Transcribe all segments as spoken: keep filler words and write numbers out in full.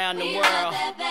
around the world.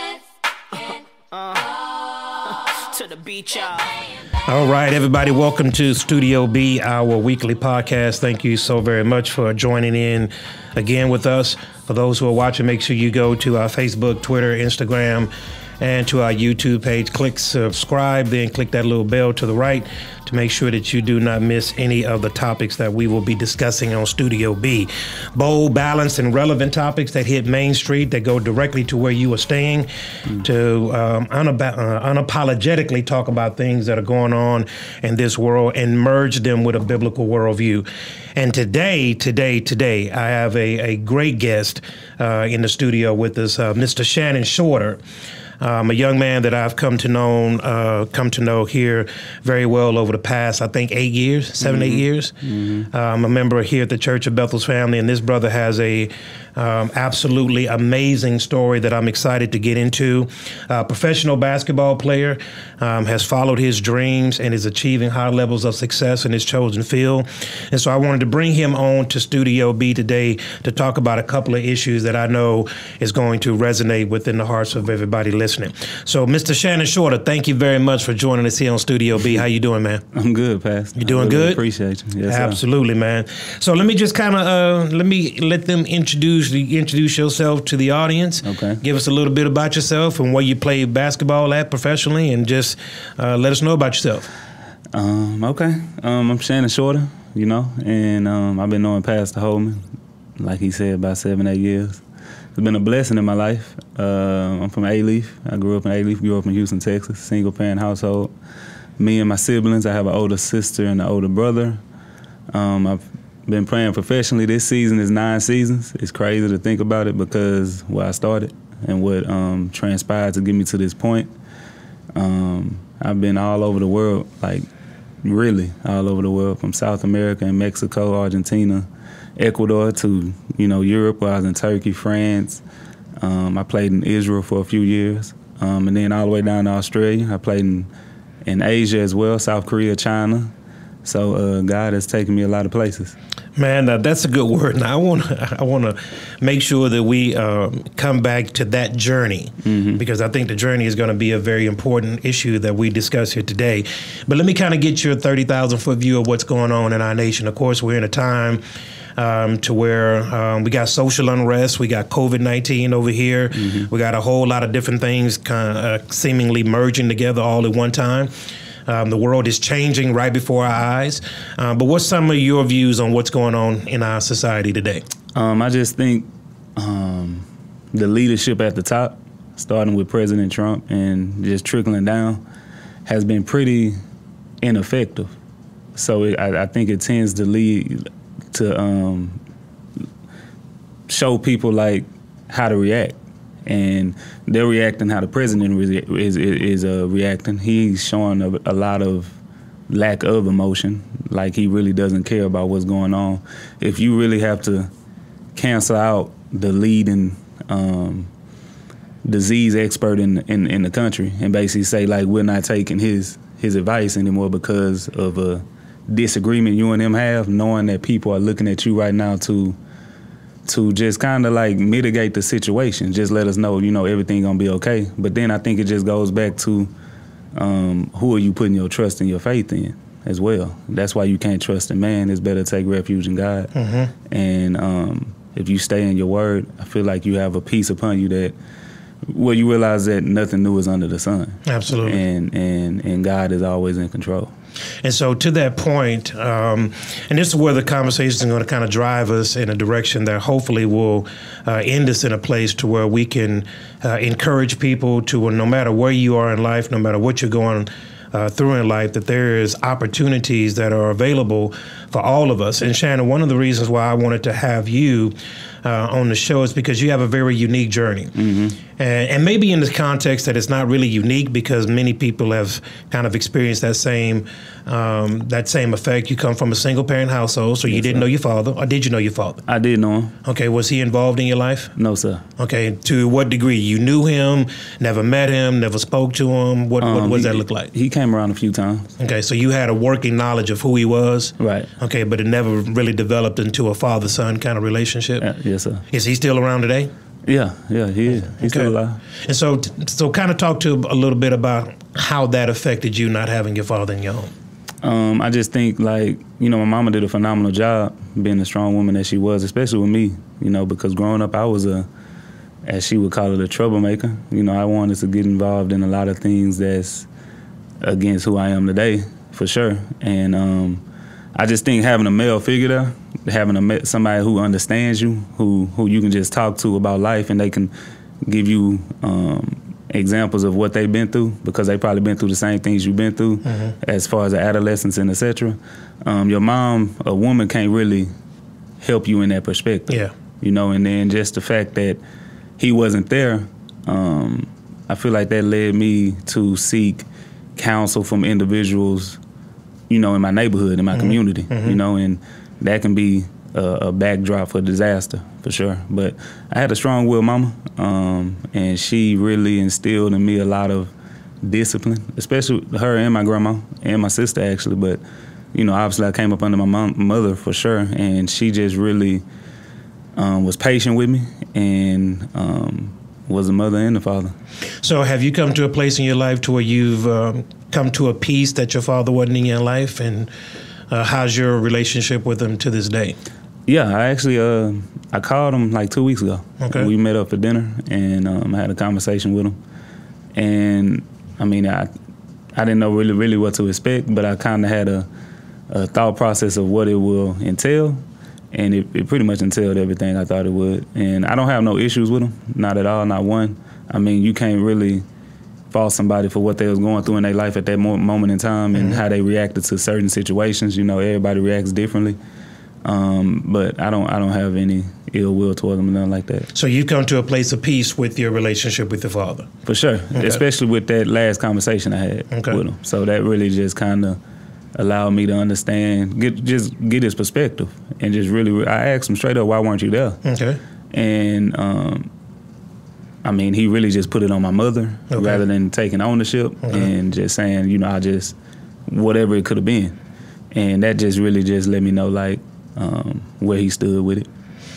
uh, to the beach, y'all. All right, everybody, welcome to Studio B, our weekly podcast. Thank you so very much for joining in again with us. For those who are watching, make sure you go to our Facebook, Twitter, Instagram, and to our YouTube page. Click subscribe, then click that little bell to the right to make sure that you do not miss any of the topics that we will be discussing on Studio B. Bold, balanced, and relevant topics that hit Main Street, that go directly to where you are staying, mm. to um, unab- uh, unapologetically talk about things that are going on in this world and merge them with a biblical worldview. And today, today, today, I have a, a great guest uh, in the studio with us, uh, Mister Shannon Shorter. Um, a young man that I've come to know, uh, come to know here very well over the past, I think, eight years, seven, mm-hmm. eight years. Mm-hmm. I'm a member here at the Church of Bethel's Family, and this brother has a um, absolutely amazing story that I'm excited to get into. Uh, professional basketball player, um, has followed his dreams and is achieving high levels of success in his chosen field. And so I wanted to bring him on to Studio B today to talk about a couple of issues that I know is going to resonate within the hearts of everybody listening. So, Mister Shannon Shorter, thank you very much for joining us here on Studio B. How you doing, man? I'm good, Pastor. You doing I really good? Appreciate you. Yes, absolutely, sir. Man. So let me just kind of uh, let me let them introduce introduce yourself to the audience. Okay. Give us a little bit about yourself and where you play basketball at professionally, and just uh, let us know about yourself. Um. Okay. Um. I'm Shannon Shorter. You know, and um, I've been knowing Pastor Holman, like he said, about seven, eight years. It's been a blessing in my life. Uh, I'm from A-Leaf. I grew up in A-Leaf, grew up in Houston, Texas, single parent household. Me and my siblings, I have an older sister and an older brother. Um, I've been playing professionally. This season is nine seasons. It's crazy to think about it because where I started and what um, transpired to get me to this point. Um, I've been all over the world, like really all over the world, from South America and Mexico, Argentina, Ecuador to, you know, Europe, where I was in Turkey, France. Um, I played in Israel for a few years. Um, and then all the way down to Australia. I played in, in Asia as well, South Korea, China. So uh, God has taken me a lot of places. Man, uh, that's a good word. Now, I want to I want to make sure that we uh, come back to that journey, mm-hmm. because I think the journey is going to be a very important issue that we discuss here today. But let me kind of get your thirty thousand foot view of what's going on in our nation. Of course, we're in a time Um, to where um, we got social unrest, we got COVID nineteen over here, mm-hmm. we got a whole lot of different things kind of uh, seemingly merging together all at one time. Um, the world is changing right before our eyes. Uh, but what's some of your views on what's going on in our society today? Um, I just think um, the leadership at the top, starting with President Trump and just trickling down, has been pretty ineffective. So it, I, I think it tends to lead to um, show people like how to react, and they're reacting how the president is is, is uh, reacting. He's showing a, a lot of lack of emotion, like he really doesn't care about what's going on. If you really have to cancel out the leading um, disease expert in, in in the country and basically say like we're not taking his his advice anymore because of a disagreement you and him have, knowing that people are looking at you right now to to just kind of like mitigate the situation, just let us know, you know, everything gonna be okay. But then I think it just goes back to um, who are you putting your trust and your faith in as well. That's why you can't trust in man. It's better to take refuge in God. Mm-hmm. And um, if you stay in your word, I feel like you have a peace upon you that, well, you realize that nothing new is under the sun. Absolutely. And and and God is always in control. And so to that point, um, and this is where the conversation is going to kind of drive us in a direction that hopefully will uh, end us in a place to where we can uh, encourage people to, no matter where you are in life, no matter what you're going uh, through in life, that there is opportunities that are available for all of us. And Shannon, one of the reasons why I wanted to have you Uh, on the show is because you have a very unique journey. Mm-hmm. And, and maybe in this context that it's not really unique because many people have kind of experienced that same um, that same effect. You come from a single parent household, so you yes, didn't sir. know your father, or did you know your father? I did know him. Okay, was he involved in your life? No, sir. Okay, to what degree? You knew him, never met him, never spoke to him? What, um, what, what does he, that look like? He came around a few times. Okay, so you had a working knowledge of who he was? Right. Okay, but it never really developed into a father-son kind of relationship? Uh, yes, sir. Is he still around today? Yeah, yeah, he is. He's okay. still alive. And so, so kind of talk to a little bit about how that affected you not having your father in your home. Um, I just think, like, you know, my mama did a phenomenal job being the strong woman that she was, especially with me, you know, because growing up I was a, as she would call it, a troublemaker. You know, I wanted to get involved in a lot of things that's against who I am today, for sure. And um, I just think having a male figure there, having a somebody who understands you, who who you can just talk to about life, and they can give you um, examples of what they've been through, because they probably been through the same things you've been through, mm-hmm. as far as the adolescence and et cetera. Um, your mom, a woman, can't really help you in that perspective. Yeah. You know, and then just the fact that he wasn't there, um, I feel like that led me to seek counsel from individuals, you know, in my neighborhood, in my mm-hmm. community, mm-hmm. you know, and that can be a, a backdrop for disaster, for sure. But I had a strong-willed mama, um, and she really instilled in me a lot of discipline, especially her and my grandma and my sister, actually. But, you know, obviously I came up under my mom, mother, for sure, and she just really um, was patient with me and um, was a mother and a father. So have you come to a place in your life to where you've um, come to a peace that your father wasn't in your life, and uh, how's your relationship with him to this day? Yeah, I actually uh, I called him like two weeks ago. Okay. We met up for dinner, and um, I had a conversation with him. And I mean, I I didn't know really really what to expect, but I kind of had a, a thought process of what it will entail, and it, it pretty much entailed everything I thought it would. And I don't have no issues with him, not at all, not one. I mean, you can't really fault somebody for what they was going through in their life at that mo- moment in time, and mm-hmm. how they reacted to certain situations. You know, everybody reacts differently. Um, but I don't I don't have any ill will toward them or nothing like that. So you've come to a place of peace with your relationship with your father? For sure, okay. Especially with that last conversation I had okay. with him. So that really just kind of allowed me to understand, get just get his perspective, and just really, I asked him straight up, why weren't you there? Okay. And um, I mean, he really just put it on my mother, okay. rather than taking ownership, okay. and just saying, you know, I just, whatever it could have been. And that just really just let me know, like, um, where he stood with it.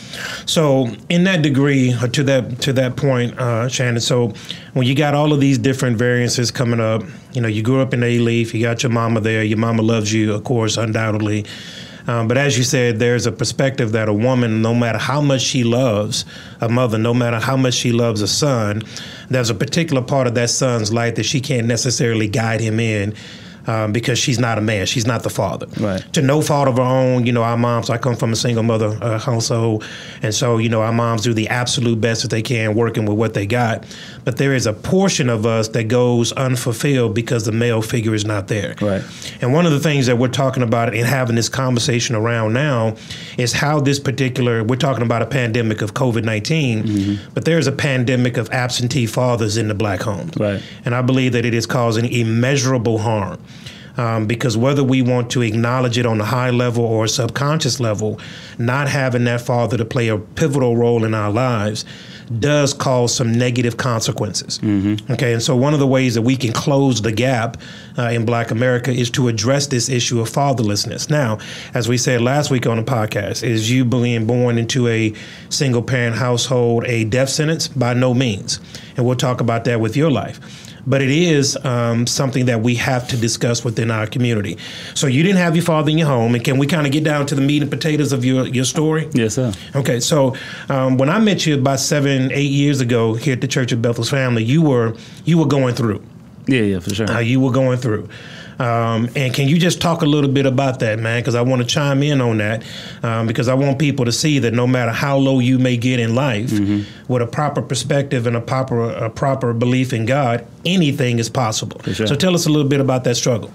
So in that degree, or to that to that point, uh, Shannon, so when you got all of these different variances coming up, you know, you grew up in A-Leaf, you got your mama there, your mama loves you, of course, undoubtedly. Um, but as you said, there's a perspective that a woman, no matter how much she loves a mother, no matter how much she loves a son, there's a particular part of that son's life that she can't necessarily guide him in. Um, because she's not a man, she's not the father. Right. To no fault of her own, you know, our moms, I come from a single mother uh, household, and so, you know, our moms do the absolute best that they can working with what they got. But there is a portion of us that goes unfulfilled because the male figure is not there. Right. And one of the things that we're talking about and having this conversation around now is how this particular, we're talking about a pandemic of COVID nineteen, mm-hmm. but there's a pandemic of absentee fathers in the black homes. Right. And I believe that it is causing immeasurable harm. Um, because whether we want to acknowledge it on a high level or a subconscious level, not having that father to play a pivotal role in our lives does cause some negative consequences. Mm-hmm. Okay, and so one of the ways that we can close the gap uh, in Black America is to address this issue of fatherlessness. Now, as we said last week on the podcast, is you being born into a single parent household a death sentence? By no means. And we'll talk about that with your life. But it is um, something that we have to discuss within our community. So you didn't have your father in your home, and can we kind of get down to the meat and potatoes of your, your story? Yes, sir. Okay, so um, when I met you about seven, eight years ago here at the Church of Bethel's Family, you were you were going through. Yeah, yeah, for sure. Uh, you were going through. Um, and can you just talk a little bit about that, man? Because I want to chime in on that, um, because I want people to see that no matter how low you may get in life, mm-hmm. with a proper perspective and a proper a proper belief in God, anything is possible. Sure. So tell us a little bit about that struggle.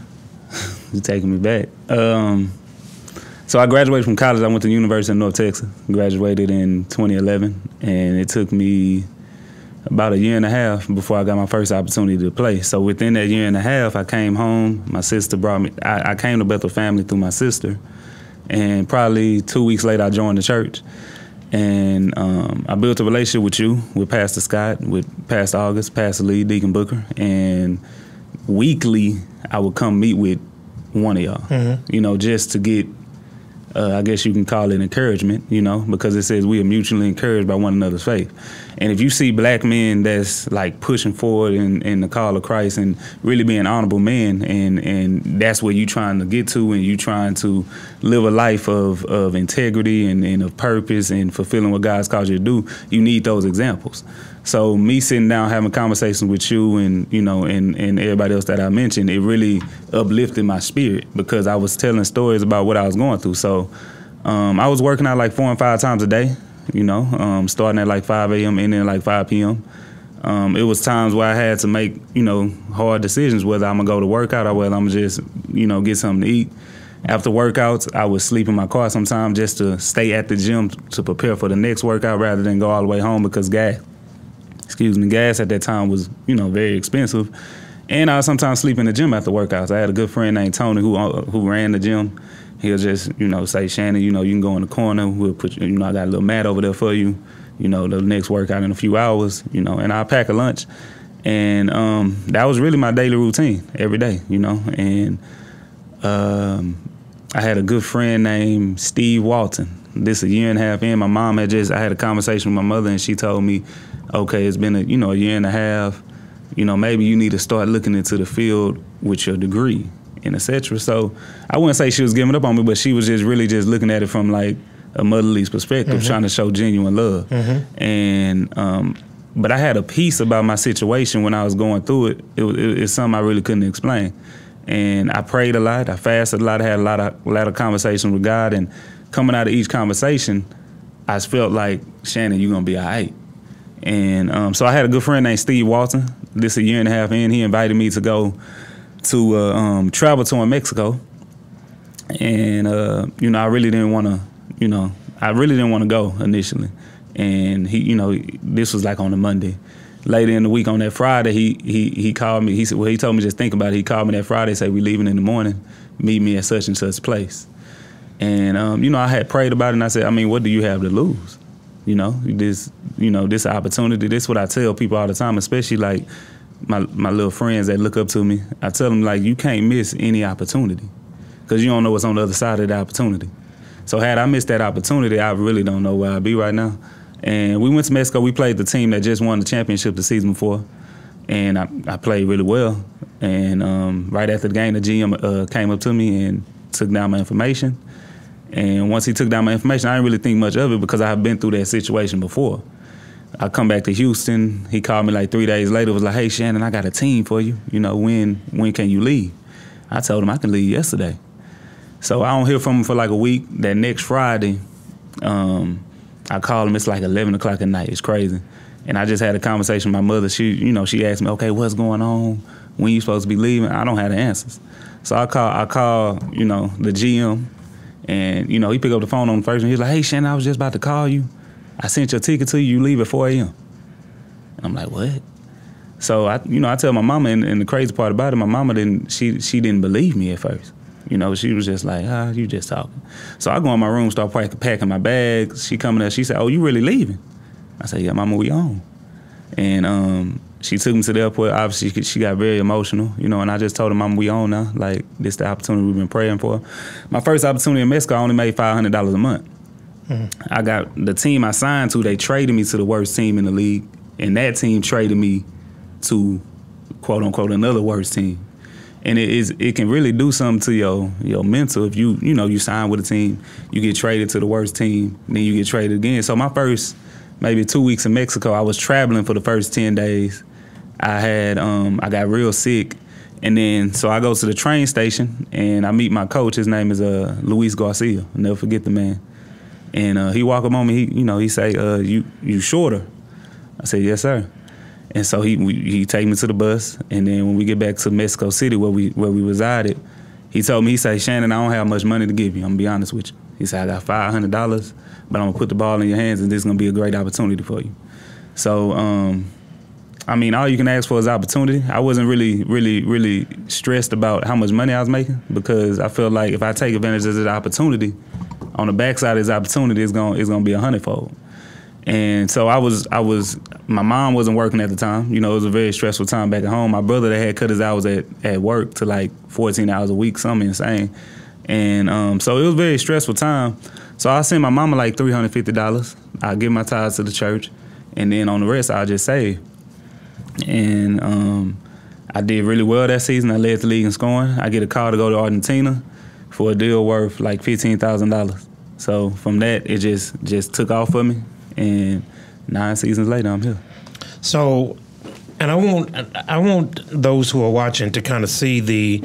You're taking me back. Um, so I graduated from college. I went to the University of North Texas. Graduated in twenty eleven, and it took me about a year and a half before I got my first opportunity to play. So within that year and a half, I came home. My sister brought me, I, I came to Bethel Family through my sister. And probably two weeks later, I joined the church. And um, I built a relationship with you, with Pastor Scott, with Pastor August, Pastor Lee, Deacon Booker. And weekly, I would come meet with one of y'all, mm-hmm. you know, just to get Uh, I guess you can call it encouragement, you know, because it says we are mutually encouraged by one another's faith. And if you see black men that's like pushing forward in, in the call of Christ and really being honorable men, and, and that's where you trying to get to, and you trying to live a life of, of integrity and, and of purpose and fulfilling what God's called you to do, you need those examples. So me sitting down having conversations with you and, you know, and, and everybody else that I mentioned, it really uplifted my spirit because I was telling stories about what I was going through. So um, I was working out like four and five times a day, you know, um, starting at like five a.m. and then like five p.m. Um, it was times where I had to make, you know, hard decisions, whether I'm going to go to workout or whether I'm going to just, you know, get something to eat. After workouts, I would sleep in my car sometimes just to stay at the gym to prepare for the next workout rather than go all the way home because gas. Excuse me, gas at that time was, you know, very expensive. And I would sometimes sleep in the gym after workouts. I had a good friend named Tony who uh, who ran the gym. He'll just, you know, say, Shannon, you know, you can go in the corner. We'll put, you, you know, I got a little mat over there for you. You know, the next workout in a few hours, you know, and I'll pack a lunch. And um, that was really my daily routine every day, you know. And um, I had a good friend named Steve Walton. This a year and a half in. My mom had just, I had a conversation with my mother and she told me, okay, it's been a, you know, a year and a half, you know, maybe you need to start looking into the field with your degree and et cetera. So I wouldn't say she was giving up on me, but she was just really just looking at it from like a motherly's perspective, mm-hmm. trying to show genuine love. Mm-hmm. And, um, but I had a piece about my situation when I was going through it. It, it. It's something I really couldn't explain. And I prayed a lot, I fasted a lot, I had a lot of, a lot of conversations with God, and coming out of each conversation, I felt like, Shannon, you're gonna be all right. And um, so I had a good friend named Steve Walton. This a year and a half in, he invited me to go to uh, um, travel tour in Mexico. And, uh, you know, I really didn't want to, you know, I really didn't want to go initially. And he, you know, this was like on a Monday. Later in the week on that Friday, he he he called me. He said, well, he told me just think about it. He called me that Friday, said, we leaving in the morning, meet me at such and such place. And, um, you know, I had prayed about it and I said, I mean, what do you have to lose? You know, this, you know, this opportunity, this is what I tell people all the time, especially like my, my little friends that look up to me. I tell them, like, you can't miss any opportunity because you don't know what's on the other side of the opportunity. So had I missed that opportunity, I really don't know where I'd be right now. And we went to Mexico. We played the team that just won the championship the season before. And I, I played really well. And um, right after the game, the G M uh, came up to me and took down my information. And once he took down my information, I didn't really think much of it because I had been through that situation before. I come back to Houston. He called me like three days later. Was like, hey, Shannon, I got a team for you. You know, when when can you leave? I told him I can leave yesterday. So I don't hear from him for like a week. That next Friday, um, I called him. It's like eleven o'clock at night. It's crazy. And I just had a conversation with my mother. She, you know, she asked me, okay, what's going on? When you supposed to be leaving? I don't have the answers. So I call, I call, you know, the G M. And, you know, he picked up the phone on the first one. He was like, hey, Shannon, I was just about to call you. I sent your ticket to you. You leave at four a.m. And I'm like, what? So, I, you know, I tell my mama, and, and the crazy part about it, my mama didn't, she she didn't believe me at first. You know, she was just like, ah, you just talking. So I go in my room, start pack, packing my bags. She coming up, she said, oh, you really leaving? I said, yeah, mama, we on. And um, she took me to the airport. Obviously, she got very emotional, you know, and I just told her, mama, we on now. Like, this the opportunity we've been praying for. My first opportunity in Mexico, I only made five hundred dollars a month. Mm-hmm. I got the team I signed to, they traded me to the worst team in the league, and that team traded me to, quote unquote, another worst team. And it is it can really do something to your your mental if you, you know, you sign with a team, you get traded to the worst team, then you get traded again. So my first maybe two weeks in Mexico, I was traveling for the first ten days. I had, um, I got real sick. And then, so I go to the train station and I meet my coach. His name is uh, Luis Garcia. I'll never forget the man. And uh, he walk up on me, he, you know, he say, uh, you you shorter? I said, yes, sir. And so he we, he take me to the bus. And then when we get back to Mexico City where we where we resided, he told me, he said, Shannon, I don't have much money to give you. I'm gonna be honest with you. He said, I got five hundred dollars, but I'm gonna put the ball in your hands and this is gonna be a great opportunity for you. So, um, I mean, all you can ask for is opportunity. I wasn't really, really, really stressed about how much money I was making because I felt like if I take advantage of this opportunity, on the backside of this opportunity, it's gonna, it's gonna be a hundredfold. And so I was, I was, my mom wasn't working at the time. You know, it was a very stressful time back at home. My brother that had cut his hours at, at work to like fourteen hours a week, something insane. And um, so it was a very stressful time. So I sent my mama like three hundred fifty dollars. I give my tithes to the church, and then on the rest I just save. And um, I did really well that season. I led the league in scoring. I get a call to go to Argentina for a deal worth like fifteen thousand dollars. So from that, it just just took off for me, and nine seasons later, I'm here. So, and I want I want those who are watching to kind of see the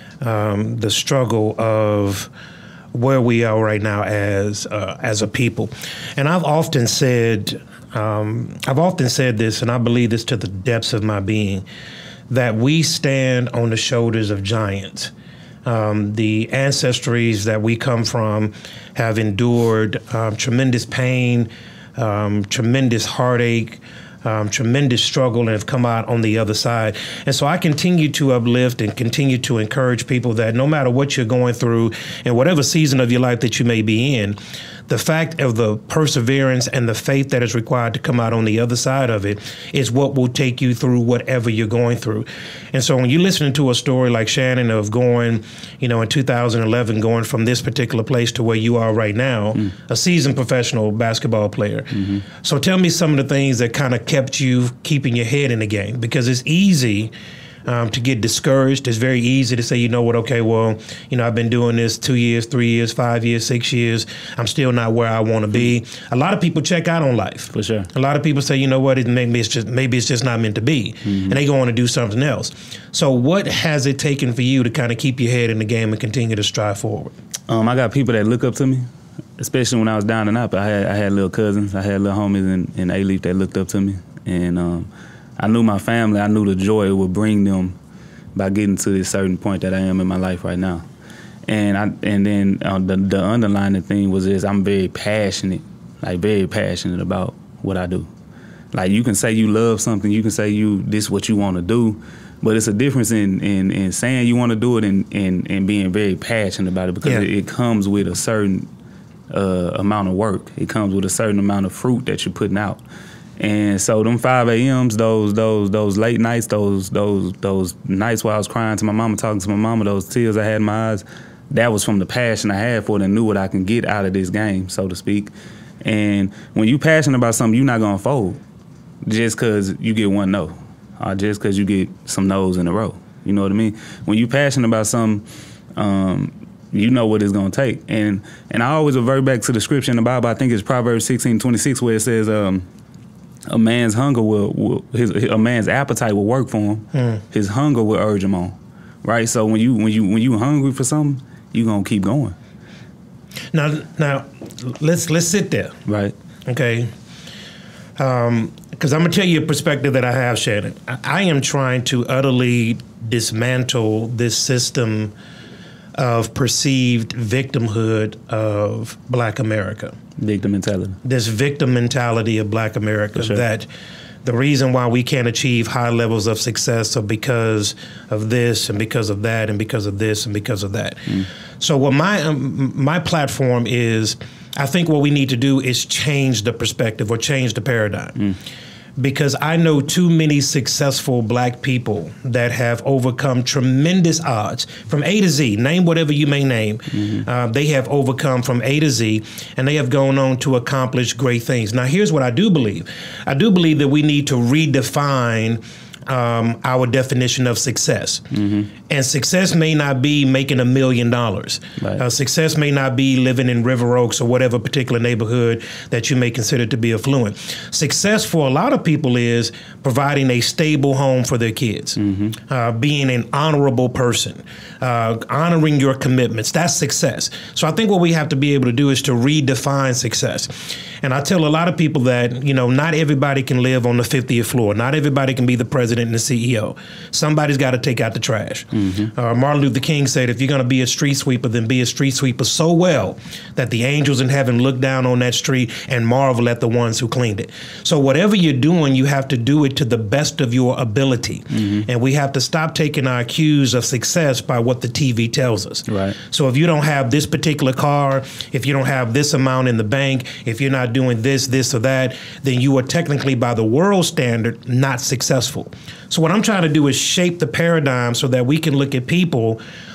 um, the struggle of where we are right now as uh, as a people. And I've often said um, I've often said this, and I believe this to the depths of my being, that we stand on the shoulders of giants. Um, the ancestries that we come from have endured um, tremendous pain, um, tremendous heartache, um, tremendous struggle, and have come out on the other side. And so I continue to uplift and continue to encourage people that no matter what you're going through and whatever season of your life that you may be in, the fact of the perseverance and the faith that is required to come out on the other side of it is what will take you through whatever you're going through. And so when you're listening to a story like Shannon of going, you know, in two thousand eleven, going from this particular place to where you are right now, mm. a seasoned professional basketball player. Mm-hmm. So tell me some of the things that kind of kept you keeping your head in the game, because it's easy Um, to get discouraged. It's very easy to say, you know what, okay, well, you know, I've been doing this two years, three years, five years, six years. I'm still not where I want to be. A lot of people check out on life. For sure. A lot of people say, you know what, it, maybe it's just maybe it's just not meant to be. Mm-hmm. And they go on to do something else. So what has it taken for you to kind of keep your head in the game and continue to strive forward? Um, I got people that look up to me, especially when I was down and out. I had I had little cousins. I had little homies in, in A-Leaf that looked up to me. And um, I knew my family. I knew the joy it would bring them by getting to this certain point that I am in my life right now. And I and then uh, the, the underlying thing was this: I'm very passionate, like very passionate about what I do. Like, you can say you love something, you can say you this is what you want to do, but it's a difference in in, in saying you want to do it and, and, and being very passionate about it, because yeah. it, it comes with a certain uh, amount of work. It comes with a certain amount of fruit that you're putting out. And so them five a.m.s, those those those late nights, those those those nights where I was crying to my mama, talking to my mama, those tears I had in my eyes, that was from the passion I had for it and knew what I can get out of this game, so to speak. And when you passionate about something, you're not gonna fold just because you get one no, or just because you get some no's in a row. You know what I mean? When you passionate about something, um, you know what it's gonna take. And and I always revert back to the scripture in the Bible. I think it's Proverbs sixteen twenty-six, where it says, um, a man's hunger will, will his, a man's appetite will work for him. Mm. His hunger will urge him on, right? So when you when you when you hungry for something, you gonna keep going. Now, now, let's let's sit there, right? Okay, because um, I'm gonna tell you a perspective that I have, Shannon. I, I am trying to utterly dismantle this system of perceived victimhood of Black America. Victim mentality. This victim mentality of Black America, sure. that the reason why we can't achieve high levels of success are because of this and because of that and because of this and because of that. Mm. So what my um, my platform is, I think what we need to do is change the perspective or change the paradigm. Mm. Because I know too many successful Black people that have overcome tremendous odds from A to Z. Name whatever you may name. Mm-hmm. Uh, they have overcome from A to Z, and they have gone on to accomplish great things. Now, here's what I do believe. I do believe that we need to redefine um, our definition of success. Mm-hmm. And success may not be making a million dollars. Right. Uh, success may not be living in River Oaks or whatever particular neighborhood that you may consider to be affluent. Success for a lot of people is providing a stable home for their kids, mm-hmm. uh, being an honorable person, uh, honoring your commitments. That's success. So I think what we have to be able to do is to redefine success. And I tell a lot of people that, you know, not everybody can live on the fiftieth floor. Not everybody can be the president and the C E O. Somebody's got to take out the trash. Mm-hmm. Uh, Martin Luther King said, if you're going to be a street sweeper, then be a street sweeper so well that the angels in heaven look down on that street and marvel at the ones who cleaned it. So whatever you're doing, you have to do it to the best of your ability. Mm-hmm. And we have to stop taking our cues of success by what the T V tells us. Right. So if you don't have this particular car, if you don't have this amount in the bank, if you're not doing this, this, or that, then you are technically, by the world standard, not successful. So what I'm trying to do is shape the paradigm so that we can look at people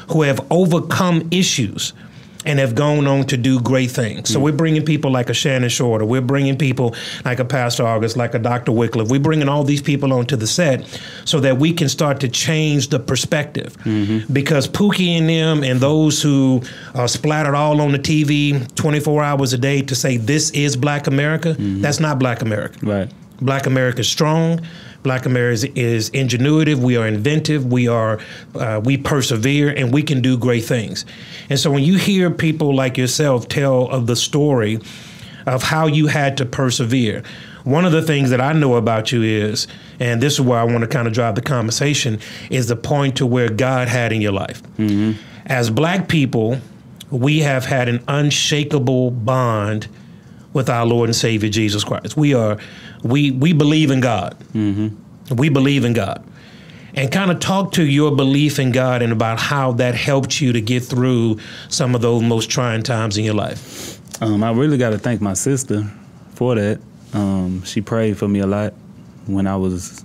who have overcome issues and have gone on to do great things. So mm. we're bringing people like a Shannon Shorter. We're bringing people like a Pastor August, like a Doctor Wycliffe. We're bringing all these people onto the set so that we can start to change the perspective. Mm-hmm. Because Pookie and them and those who are splattered all on the T V twenty-four hours a day to say this is Black America, mm-hmm. that's not Black America. Right. Black America is strong. Black America is, is ingenuitive. We are inventive. We are, uh, we persevere, and we can do great things. And so when you hear people like yourself tell of the story of how you had to persevere, one of the things that I know about you is, and this is where I want to kind of drive the conversation, is the point to where God had in your life. Mm-hmm. As Black people, we have had an unshakable bond with our Lord and Savior Jesus Christ. We are, we we believe in God. Mm-hmm. We believe in God. And kind of talk to your belief in God and about how that helped you to get through some of those most trying times in your life. Um, I really got to thank my sister for that. Um, she prayed for me a lot when I was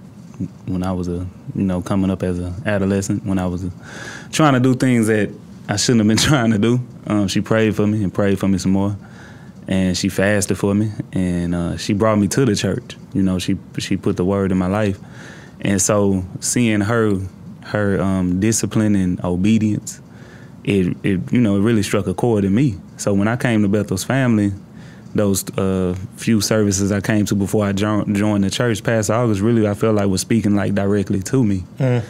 when I was a you know coming up as an adolescent. When I was a, trying to do things that I shouldn't have been trying to do. Um, she prayed for me and prayed for me some more. And she fasted for me, and uh, she brought me to the church. You know, she she put the word in my life, and so seeing her her um, discipline and obedience, it it you know it really struck a chord in me. So when I came to Bethel's family, those uh, few services I came to before I jo- joined the church, Pastor August really I felt like was speaking like directly to me, mm.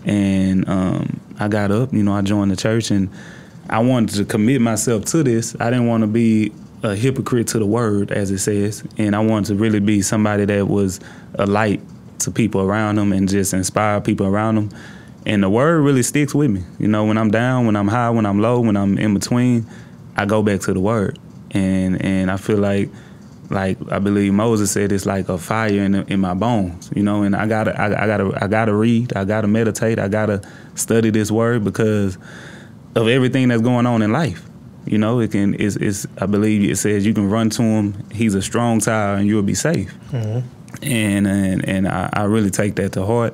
and um, I got up. You know, I joined the church, and I wanted to commit myself to this. I didn't want to be a hypocrite to the word, as it says, and I wanted to really be somebody that was a light to people around them and just inspire people around them. And the word really sticks with me. You know, when I'm down, when I'm high, when I'm low, when I'm in between, I go back to the word. And and I feel like, like I believe Moses said, it's like a fire in in my bones. You know, and I gotta I, I gotta I gotta read, I gotta meditate, I gotta study this word because of everything that's going on in life. You know, it can. It's, it's. I believe it says you can run to him. He's a strong tower, and you'll be safe. Mm-hmm. And and and I, I really take that to heart.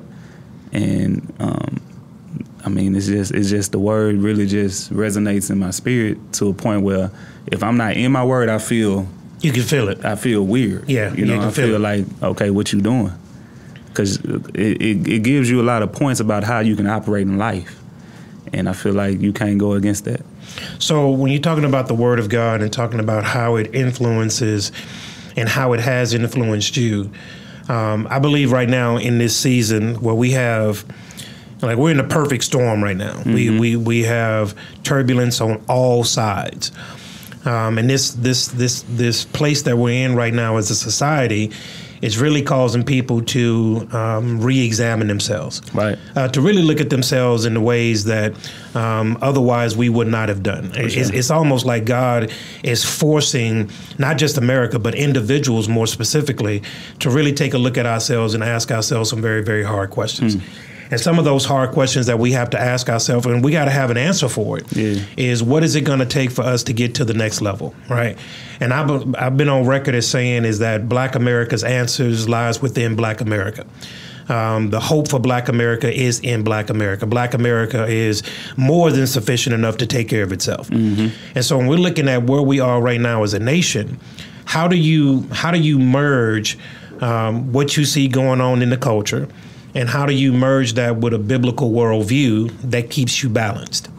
And um, I mean, it's just it's just the word really just resonates in my spirit to a point where if I'm not in my word, I feel you can feel it. I feel weird. Yeah, you know, you can I feel, feel like okay, what you doing? Because it, it it gives you a lot of points about how you can operate in life, and I feel like you can't go against that. So when you're talking about the Word of God and talking about how it influences and how it has influenced you, um, I believe right now in this season where we have, like we're in a perfect storm right now. Mm-hmm. We we we have turbulence on all sides, um, and this this this this place that we're in right now as a society is really causing people to um, re-examine themselves, right? Uh, to really look at themselves in the ways that um, otherwise we would not have done. Sure. It's, it's almost like God is forcing not just America, but individuals more specifically to really take a look at ourselves and ask ourselves some very, very hard questions. Mm. And some of those hard questions that we have to ask ourselves, and we got to have an answer for it, yeah. is what is it going to take for us to get to the next level, right? And I've, I've been on record as saying is that Black America's answers lies within Black America. Um, the hope for Black America is in Black America. Black America is more than sufficient enough to take care of itself. Mm-hmm. And so when we're looking at where we are right now as a nation, how do you how do you merge um, what you see going on in the culture, and how do you merge that with a biblical worldview that keeps you balanced?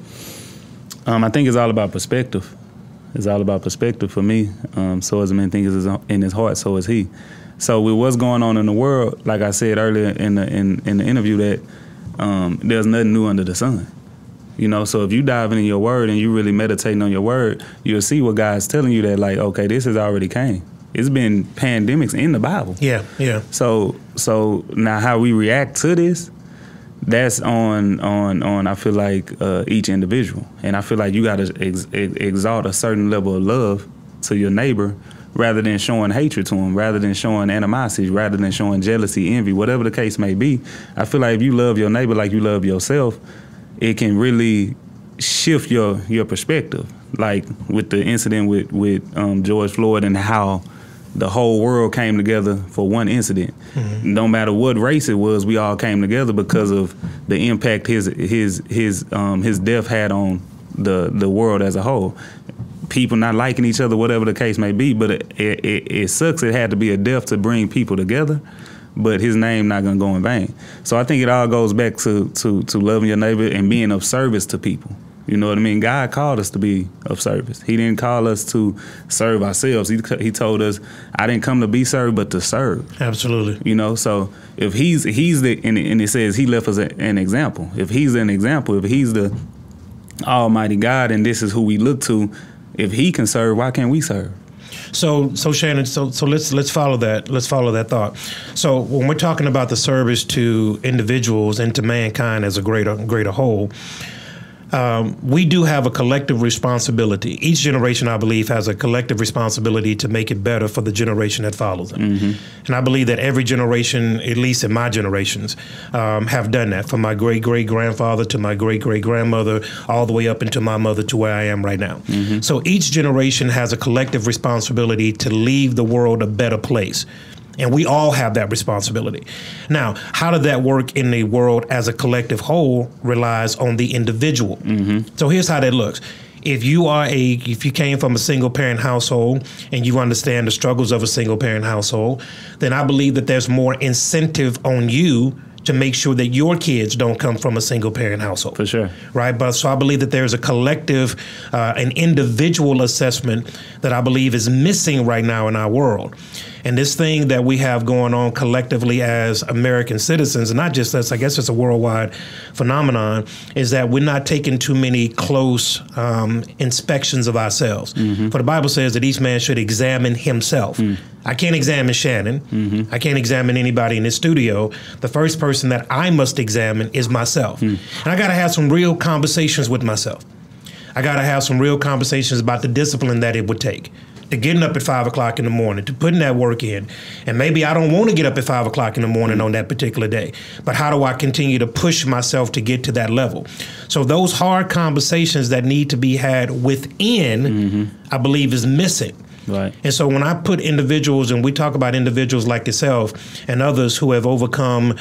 Um, I think it's all about perspective. It's all about perspective for me. Um, so as a man thinks in his heart, so is he. So with what's going on in the world, like I said earlier in the in, in the interview, that um, there's nothing new under the sun. You know, so if you dive into your word and you really meditating on your word, you'll see what God's telling you that, like, okay, this has already came. It's been pandemics in the Bible. Yeah, yeah. So so now how we react to this, that's on on on I feel like uh, each individual, and I feel like you got to ex- exalt a certain level of love to your neighbor, rather than showing hatred to him, rather than showing animosity, rather than showing jealousy, envy, whatever the case may be. I feel like if you love your neighbor like you love yourself, it can really shift your your perspective. Like with the incident with with um, George Floyd and how the whole world came together for one incident. Mm-hmm. No matter what race it was, we all came together because of the impact his his his um, his death had on the the world as a whole. People not liking each other, whatever the case may be, but it, it, it sucks. It had to be a death to bring people together, but his name not gonna go in vain. So I think it all goes back to to to loving your neighbor and being of service to people. You know what I mean? God called us to be of service. He didn't call us to serve ourselves. He he told us, I didn't come to be served, but to serve. Absolutely. You know, so if he's he's the and it, and it says he left us a, an example. If he's an example, if he's the Almighty God, and this is who we look to, if he can serve, why can't we serve? So, so Shannon, so so let's let's follow that. Let's follow that thought. So, when we're talking about the service to individuals and to mankind as a greater greater whole, um, we do have a collective responsibility. Each generation, I believe, has a collective responsibility to make it better for the generation that follows them. Mm-hmm. And I believe that every generation, at least in my generations, um, have done that. From my great great grandfather to my great great grandmother, all the way up into my mother to where I am right now. Mm-hmm. So each generation has a collective responsibility to leave the world a better place. And we all have that responsibility. Now, how did that work in the world as a collective whole relies on the individual. Mm-hmm. So here's how that looks. If you are a, if you came from a single parent household and you understand the struggles of a single parent household, then I believe that there's more incentive on you to make sure that your kids don't come from a single parent household. For sure. Right. But so I believe that there's a collective, uh, an individual assessment that I believe is missing right now in our world. And this thing that we have going on collectively as American citizens, and not just us, I guess it's a worldwide phenomenon, is that we're not taking too many close um, inspections of ourselves. Mm-hmm. For the Bible says that each man should examine himself. Mm. I can't examine Shannon. Mm-hmm. I can't examine anybody in this studio. The first person that I must examine is myself. Mm. And I got to have some real conversations with myself. I got to have some real conversations about the discipline that it would take. To getting up at five o'clock in the morning, to putting that work in. And maybe I don't want to get up at five o'clock in the morning on that particular day, but how do I continue to push myself to get to that level? So those hard conversations that need to be had within, mm-hmm. I believe is missing. Right. And so when I put individuals, and we talk about individuals like yourself and others who have overcome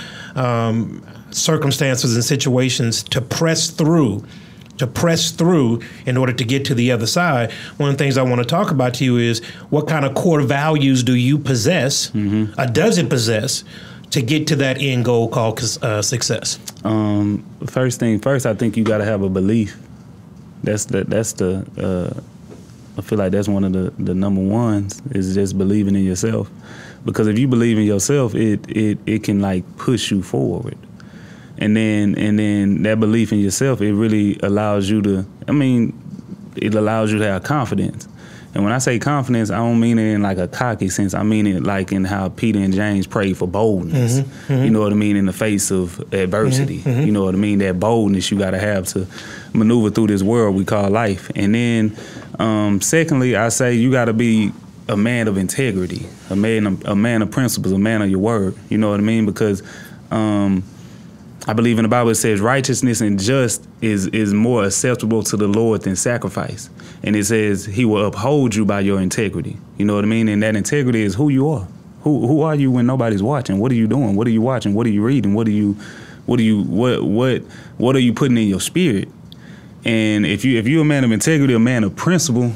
um, circumstances and situations to press through, to press through in order to get to the other side. One of the things I want to talk about to you is what kind of core values do you possess, mm-hmm. or does it possess, to get to that end goal called uh, success? Um, first thing first, I think you got to have a belief. That's the, that's the, uh, I feel like that's one of the, the number ones, is just believing in yourself. Because if you believe in yourself, it, it, it can like push you forward. And then and then that belief in yourself, it really allows you to, I mean, it allows you to have confidence. And when I say confidence, I don't mean it in like a cocky sense. I mean it like in how Peter and James prayed for boldness. Mm-hmm, mm-hmm. You know what I mean? In the face of adversity. Mm-hmm, mm-hmm. You know what I mean? That boldness you got to have to maneuver through this world we call life. And then um, secondly, I say you got to be a man of integrity, a man of, a man of principles, a man of your word. You know what I mean? Because um, I believe in the Bible it says righteousness and just is is more acceptable to the Lord than sacrifice. And it says he will uphold you by your integrity. You know what I mean? And that integrity is who you are. Who who are you when nobody's watching? What are you doing? What are you watching? What are you reading? What are you what are you what what what are you putting in your spirit? And if you if you're a man of integrity, a man of principle,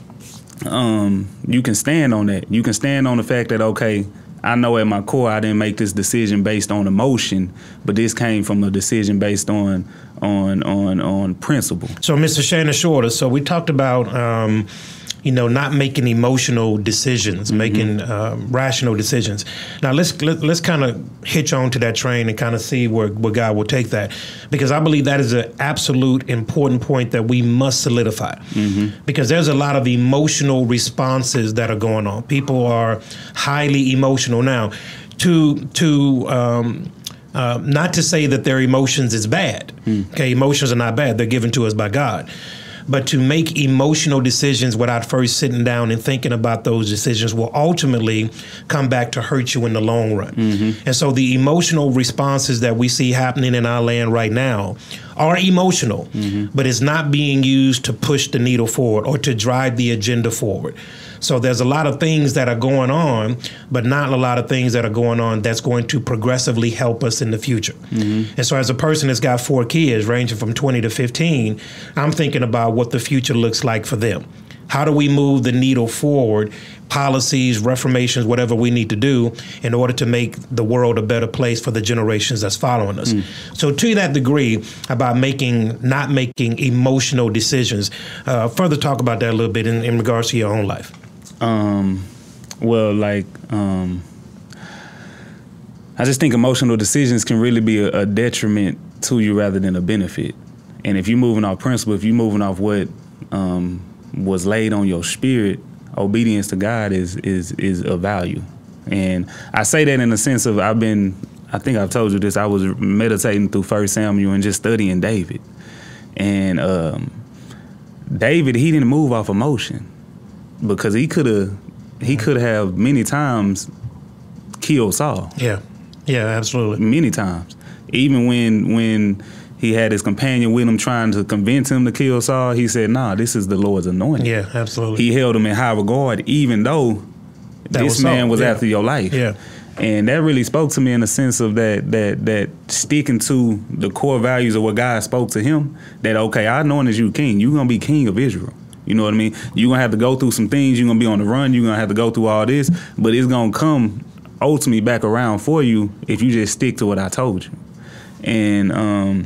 um, you can stand on that. You can stand on the fact that, okay, I know at my core I didn't make this decision based on emotion, but this came from a decision based on on on on principle. So, Mister Shannon Shorter, so we talked about um, you know, not making emotional decisions, mm-hmm. making um, rational decisions. Now let's let, let's kind of hitch on to that train and kind of see where, where God will take that, because I believe that is an absolute important point that we must solidify, mm-hmm. because there's a lot of emotional responses that are going on. People are highly emotional now. To to um, uh, not to say that their emotions is bad. Mm. Okay, emotions are not bad; they're given to us by God. But to make emotional decisions without first sitting down and thinking about those decisions will ultimately come back to hurt you in the long run. Mm-hmm. And so the emotional responses that we see happening in our land right now are emotional, mm-hmm. but it's not being used to push the needle forward or to drive the agenda forward. So there's a lot of things that are going on, but not a lot of things that are going on that's going to progressively help us in the future. Mm-hmm. And so as a person that's got four kids ranging from twenty to fifteen, I'm thinking about what the future looks like for them. How do we move the needle forward, policies, reformations, whatever we need to do in order to make the world a better place for the generations that's following us? Mm. So to that degree about making, not making emotional decisions, uh, further talk about that a little bit in, in regards to your own life. Um, well, like, um, I just think emotional decisions can really be a, a detriment to you rather than a benefit. And if you're moving off principle, if you're moving off what um, was laid on your spirit, obedience to God is is is of value. And I say that in the sense of I've been, I think I've told you this, I was meditating through First Samuel and just studying David. And um, David, he didn't move off emotion because he could have he could have many times killed Saul. Yeah, yeah, absolutely. Many times. Even when when he had his companion with him trying to convince him to kill Saul, he said, nah, this is the Lord's anointed. Yeah, absolutely. He held him in high regard, even though that this was man Saul. was yeah. after your life. Yeah. And that really spoke to me in the sense of that that that sticking to the core values of what God spoke to him, that, okay, I anointed you king. You're going to be king of Israel. You know what I mean? You're going to have to go through some things. You're going to be on the run. You're going to have to go through all this. But it's going to come ultimately back around for you if you just stick to what I told you. And um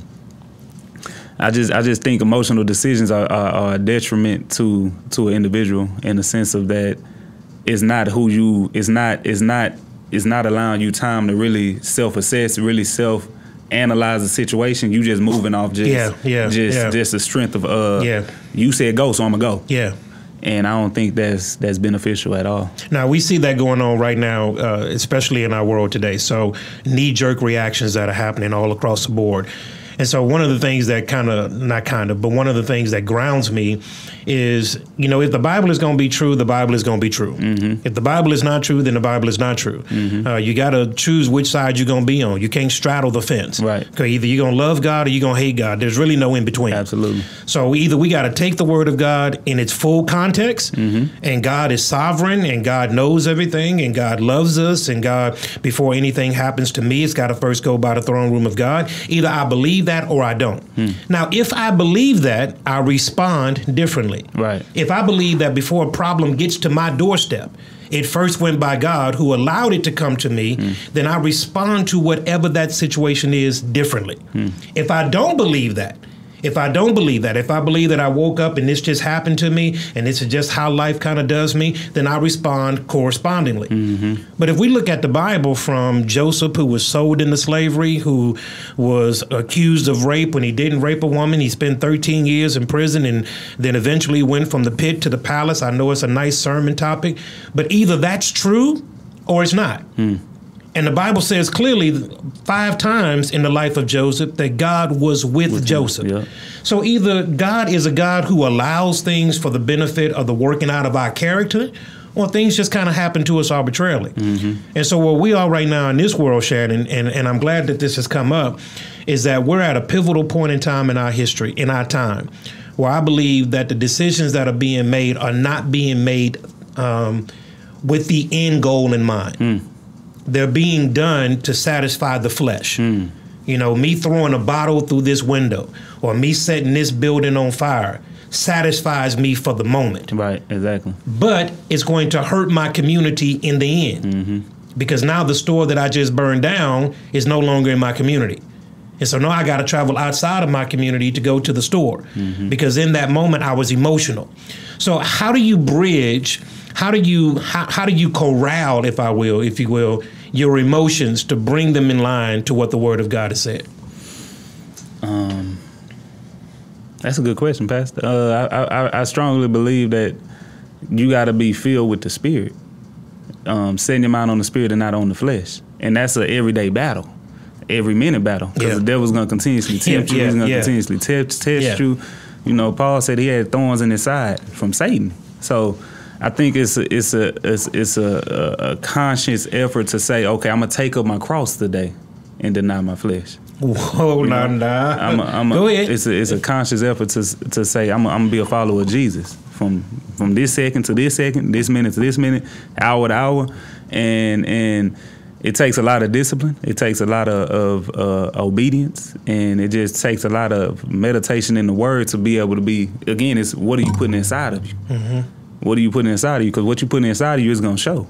I just I just think emotional decisions are, are, are a detriment to to an individual in the sense of that it's not who you it's not it's not it's not allowing you time to really self-assess, really self-analyze the situation. You just moving off just yeah, yeah, just yeah. just the strength of uh yeah. you said go, so I'm gonna go. Yeah. And I don't think that's that's beneficial at all. Now, we see that going on right now, uh, especially in our world today. So knee-jerk reactions that are happening all across the board. And so one of the things that kind of, not kind of, but one of the things that grounds me is, you know, if the Bible is going to be true, the Bible is going to be true. Mm-hmm. If the Bible is not true, then the Bible is not true. Mm-hmm. Uh, you got to choose which side you're going to be on. You can't straddle the fence. Right. Okay, either you're going to love God or you're going to hate God. There's really no in between. Absolutely. So either we got to take the word of God in its full context, mm-hmm. and God is sovereign, and God knows everything, and God loves us, and God, before anything happens to me, it's got to first go by the throne room of God. Either I believe that or I don't. Hmm. Now, if I believe that, I respond differently. Right. If I believe that before a problem gets to my doorstep, it first went by God who allowed it to come to me, hmm. then I respond to whatever that situation is differently. Hmm. If I don't believe that, If I don't believe that, if I believe that I woke up and this just happened to me and this is just how life kind of does me, then I respond correspondingly. Mm-hmm. But if we look at the Bible from Joseph, who was sold into slavery, who was accused of rape when he didn't rape a woman, he spent thirteen years in prison and then eventually went from the pit to the palace. I know it's a nice sermon topic, but either that's true or it's not. Mm. And the Bible says clearly five times in the life of Joseph that God was with, with Joseph. Him, yeah. So either God is a God who allows things for the benefit of the working out of our character, or things just kind of happen to us arbitrarily. Mm-hmm. And so where we are right now in this world, Shannon, and, and I'm glad that this has come up, is that we're at a pivotal point in time in our history, in our time, where I believe that the decisions that are being made are not being made um, with the end goal in mind. Mm. They're being done to satisfy the flesh. Mm. You know, me throwing a bottle through this window or me setting this building on fire satisfies me for the moment. Right, exactly. But it's going to hurt my community in the end, mm-hmm. because now the store that I just burned down is no longer in my community. And so now I got to travel outside of my community to go to the store, mm-hmm. because in that moment I was emotional. So how do you bridge, how do you, how, how do you corral, if I will, if you will, your emotions to bring them in line to what the Word of God has said? Um, that's a good question, Pastor. Uh, I, I, I strongly believe that you got to be filled with the Spirit, um, setting your mind on the Spirit and not on the flesh. And that's an everyday battle, every minute battle, because yeah. the devil's going to continuously tempt yeah, you. Yeah, He's going to yeah. continuously test, test yeah. you. You know, Paul said he had thorns in his side from Satan. So I think it's a, it's a it's, it's a, a, a conscious effort to say, okay, I'm gonna take up my cross today and deny my flesh. Whoa, nah, nah. I'm a, I'm a, Go ahead. It's a it's a conscious effort to to say I'm a, I'm gonna be a follower of Jesus from from this second to this second, this minute to this minute, hour to hour, and and it takes a lot of discipline. It takes a lot of, of uh, obedience, and it just takes a lot of meditation in the Word to be able to be. Again, it's what are you putting inside of you? Mm-hmm. What are you putting inside of you? Because what you putting inside of you is going to show.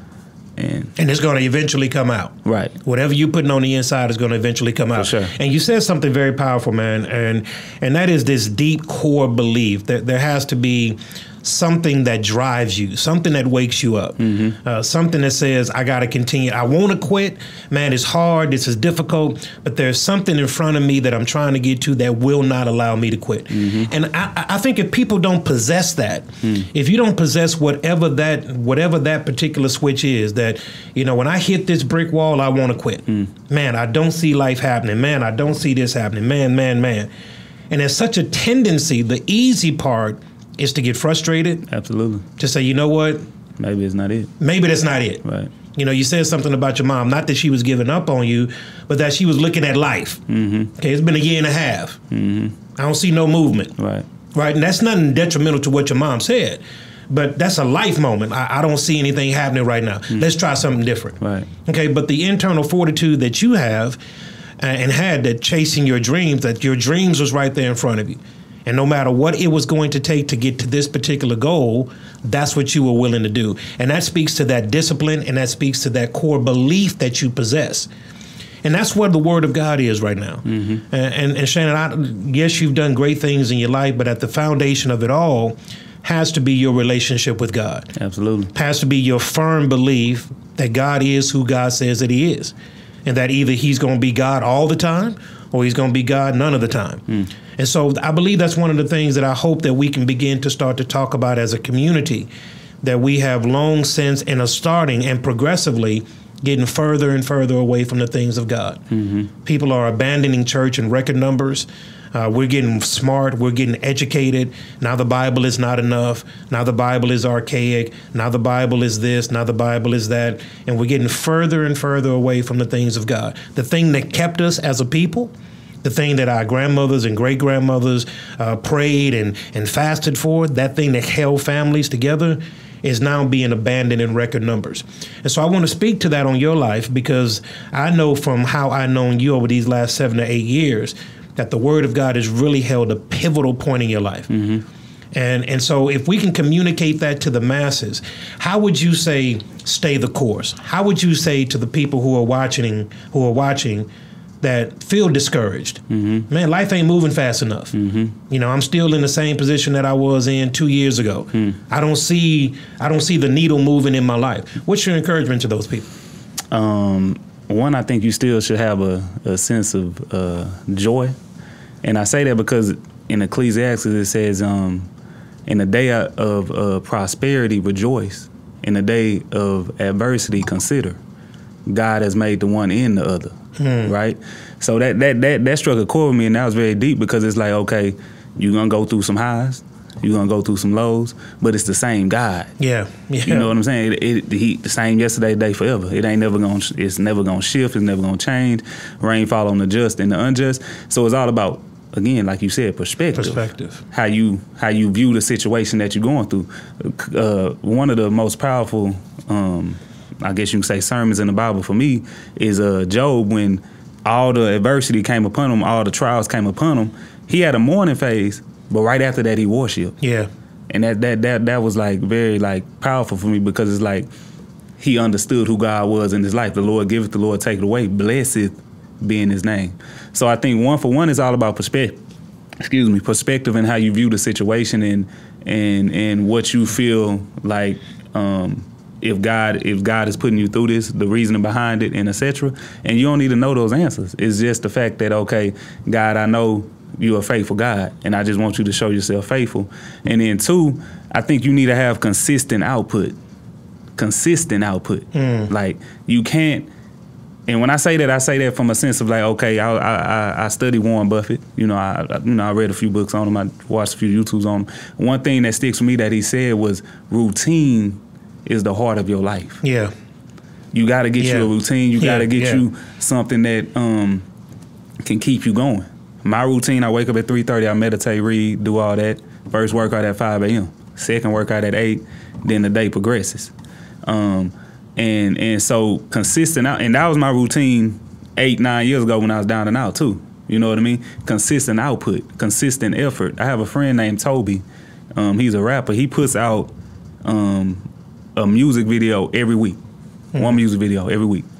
And, and it's going to eventually come out. Right. Whatever you're putting on the inside is going to eventually come out. For sure. And you said something very powerful, man, and and that is this deep core belief that there has to be something that drives you, something that wakes you up, mm-hmm. uh, something that says, I got to continue. I want to quit. Man, it's hard. This is difficult. But there's something in front of me that I'm trying to get to that will not allow me to quit. Mm-hmm. And I, I think if people don't possess that, mm. if you don't possess whatever that whatever that particular switch is, that, you know, when I hit this brick wall, I want to quit. Mm. Man, I don't see life happening. Man, I don't see this happening. Man, man, man. And there's such a tendency, the easy part is to get frustrated. Absolutely. To say, you know what? Maybe it's not it. Maybe that's not it. Right. You know, you said something about your mom, not that she was giving up on you, but that she was looking at life. Mm-hmm. Okay, it's been a year and a half. Mm-hmm. I don't see no movement. Right. Right, and that's nothing detrimental to what your mom said, but that's a life moment. I, I don't see anything happening right now. Mm-hmm. Let's try something different. Right. Okay, but the internal fortitude that you have uh, and had that chasing your dreams, that your dreams was right there in front of you. And no matter what it was going to take to get to this particular goal, that's what you were willing to do. And that speaks to that discipline, and that speaks to that core belief that you possess. And that's what the Word of God is right now. Mm-hmm. And, and, and Shannon, I, yes, you've done great things in your life, but at the foundation of it all has to be your relationship with God. Absolutely. Has to be your firm belief that God is who God says that He is. And that either He's going to be God all the time or He's going to be God none of the time. Mm. And so I believe that's one of the things that I hope that we can begin to start to talk about as a community, that we have long since and are starting and progressively getting further and further away from the things of God. Mm-hmm. People are abandoning church in record numbers. Uh, we're getting smart. We're getting educated. Now the Bible is not enough. Now the Bible is archaic. Now the Bible is this. Now the Bible is that. And we're getting further and further away from the things of God. The thing that kept us as a people, the thing that our grandmothers and great-grandmothers uh, prayed and, and fasted for, that thing that held families together, is now being abandoned in record numbers. And so I want to speak to that on your life, because I know from how I've known you over these last seven to eight years that the Word of God has really held a pivotal point in your life. Mm-hmm. And and so if we can communicate that to the masses, how would you say stay the course? How would you say to the people who are watching, who are watching, that feel discouraged? Mm-hmm. Man, life ain't moving fast enough. Mm-hmm. You know, I'm still in the same position that I was in two years ago. Mm. I don't see, I don't see the needle moving in my life. What's your encouragement to those people? Um, one, I think you still should have a, a sense of uh, joy, and I say that because in Ecclesiastes it says, um, "In the day of uh, prosperity, rejoice. In the day of adversity, consider. God has made the one and the other." Hmm. Right? So that, that that that struck a chord with me, and that was very deep, because it's like, okay, you're going to go through some highs, you're going to go through some lows, but it's the same God. Yeah. yeah. You know what I'm saying? It, it, he, the same yesterday, day, forever. It ain't never going to, it's never going to shift, it's never going to change. Rain fall on the just and the unjust. So it's all about, again, like you said, perspective. Perspective. How you how you view the situation that you're going through. Uh, one of the most powerful um I guess you can say sermons in the Bible for me is uh, Job, when all the adversity came upon him, all the trials came upon him. He had a mourning phase, but right after that he worshiped. Yeah. And that that that that was like very like powerful for me, because it's like he understood who God was in his life. The Lord giveth, the Lord take it away. Blessed be in His name. So I think one for one is all about perspective. Excuse me, perspective and how you view the situation, and and and what you feel like. Um, If God, if God is putting you through this, the reasoning behind it, and et cetera, and you don't need to know those answers. It's just the fact that, okay, God, I know you're a faithful God, and I just want you to show yourself faithful. And then two, I think you need to have consistent output, consistent output. Mm. Like you can't. And when I say that, I say that from a sense of like, okay, I I, I study Warren Buffett. You know, I you know I read a few books on him. I watched a few YouTubes on him. One thing that sticks with me that he said was routine is the heart of your life. Yeah. You got to get yeah. you a routine. You yeah. got to get yeah. you something that um, can keep you going. My routine, I wake up at three thirty, I meditate, read, do all that. First workout at five a.m. second workout at eight, then the day progresses. Um, and and so consistent out, and that was my routine eight, nine years ago when I was down and out too. You know what I mean? Consistent output, consistent effort. I have a friend named Toby. Um, he's a rapper. He puts out um, a music video every week, mm-hmm. one music video every week.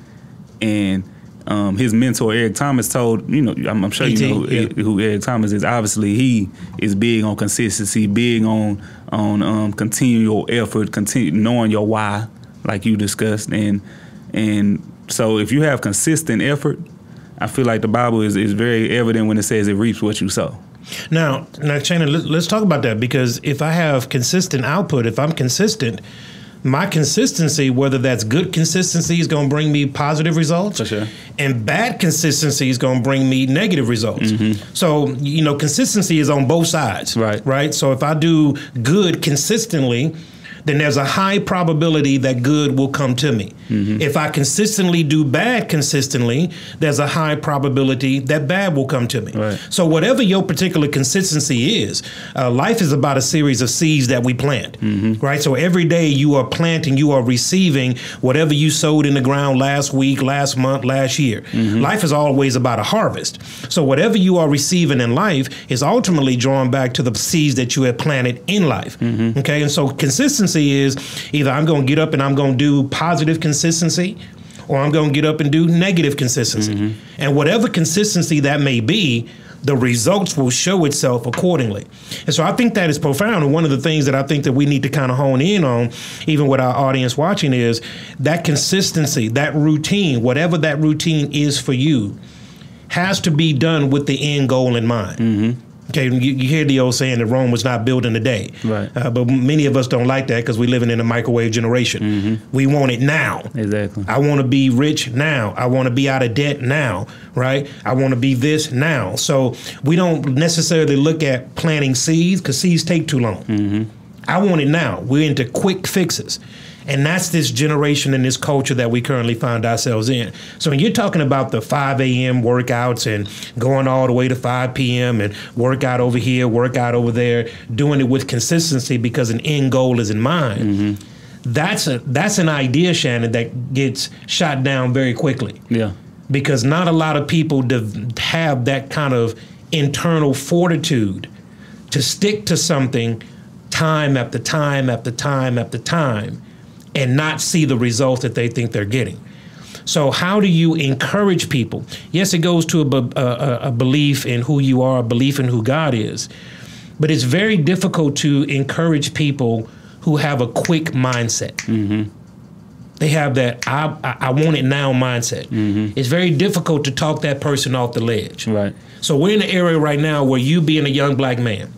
And um, his mentor, Eric Thomas, told, you know, I'm, I'm sure E T, you know who, yeah. who Eric Thomas is. Obviously, he is big on consistency, big on on um, continual effort, continue knowing your why, like you discussed. And and so if you have consistent effort, I feel like the Bible is, is very evident when it says it reaps what you sow. Now, now, Shannon, let's, let's talk about that, because if I have consistent output, if I'm consistent, my consistency, whether that's good consistency, is going to bring me positive results, For sure. and bad consistency is going to bring me negative results. Mm-hmm. So, you know, consistency is on both sides, Right. Right. So if I do good consistently, then there's a high probability that good will come to me. Mm-hmm. If I consistently do bad consistently, there's a high probability that bad will come to me. Right. So whatever your particular consistency is, uh, life is about a series of seeds that we plant, mm-hmm. right? So every day you are planting, you are receiving whatever you sowed in the ground last week, last month, last year. Mm-hmm. Life is always about a harvest. So whatever you are receiving in life is ultimately drawn back to the seeds that you have planted in life. Mm-hmm. Okay, and so consistency is either I'm going to get up and I'm going to do positive consistency, or I'm going to get up and do negative consistency. Mm-hmm. And whatever consistency that may be, the results will show itself accordingly. And so I think that is profound. And one of the things that I think that we need to kind of hone in on, even with our audience watching, is that consistency, that routine, whatever that routine is for you, has to be done with the end goal in mind. Mm-hmm. Okay, you, you hear the old saying that Rome was not built in a day. Right. Uh, but many of us don't like that because we're living in a microwave generation. Mm-hmm. We want it now. Exactly. I want to be rich now. I want to be out of debt now, right? I want to be this now. So we don't necessarily look at planting seeds because seeds take too long. Mm-hmm. I want it now. We're into quick fixes. And that's this generation and this culture that we currently find ourselves in. So when you're talking about the five a.m. workouts and going all the way to five p.m. and workout over here, workout over there, doing it with consistency because an end goal is in mind, mm-hmm. that's a that's an idea, Shannon, that gets shot down very quickly. Yeah. Because not a lot of people dev- have that kind of internal fortitude to stick to something time after time after time after time and not see the results that they think they're getting. So how do you encourage people? Yes, it goes to a, a, a belief in who you are, a belief in who God is. But it's very difficult to encourage people who have a quick mindset. Mm-hmm. They have that I, I, I want it now mindset. Mm-hmm. It's very difficult to talk that person off the ledge. Right. So we're in an area right now where you being a young black man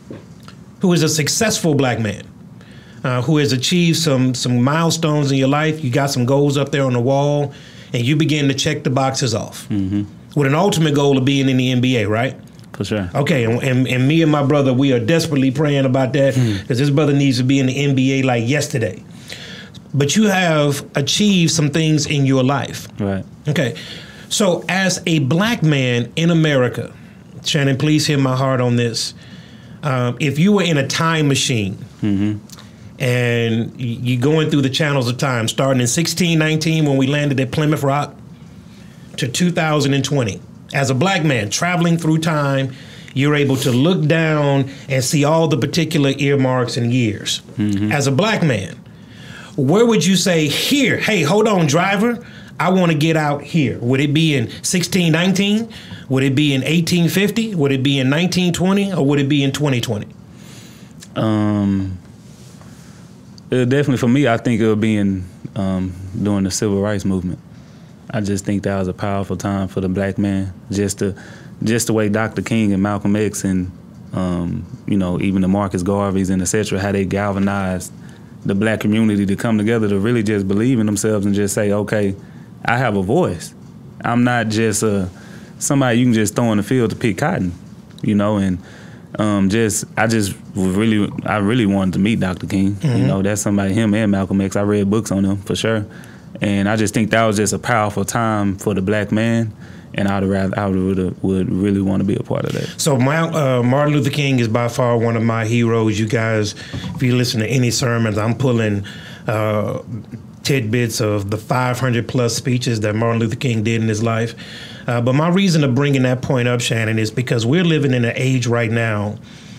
who is a successful black man, Uh, who has achieved some some milestones in your life, you got some goals up there on the wall, and you begin to check the boxes off mm-hmm. with an ultimate goal of being in the N B A, right? For sure. Okay, and, and, and me and my brother, we are desperately praying about that because mm. this brother needs to be in the N B A like yesterday. But you have achieved some things in your life. Right. Okay. So as a black man in America, Shannon, please hear my heart on this. Um, if you were in a time machine, mm-hmm. and you're going through the channels of time, starting in sixteen nineteen when we landed at Plymouth Rock to two thousand twenty. As a black man traveling through time, you're able to look down and see all the particular earmarks and years. Mm-hmm. As a black man, where would you say here, hey, hold on, driver, I want to get out here? Would it be in sixteen nineteen? Would it be in eighteen fifty? Would it be in nineteen twenty? Or would it be in twenty twenty? Um... Uh, definitely for me, I think it would be in um, during the civil rights movement. I just think that was a powerful time for the black man. Just the, just the way Doctor King and Malcolm X and um, you know, even the Marcus Garveys and et cetera, how they galvanized the black community to come together to really just believe in themselves and just say, okay, I have a voice. I'm not just uh, somebody you can just throw in the field to pick cotton, you know, and. Um, just I just really I really wanted to meet Doctor King. Mm-hmm. You know, that's somebody, him and Malcolm X. I read books on them for sure, and I just think that was just a powerful time for the black man. And I'd rather, I would, would really want to be a part of that. So my, uh, Martin Luther King is by far one of my heroes. You guys, if you listen to any sermons, I'm pulling uh, tidbits of the five hundred plus speeches that Martin Luther King did in his life. Uh, but my reason of bringing that point up, Shannon, is because we're living in an age right now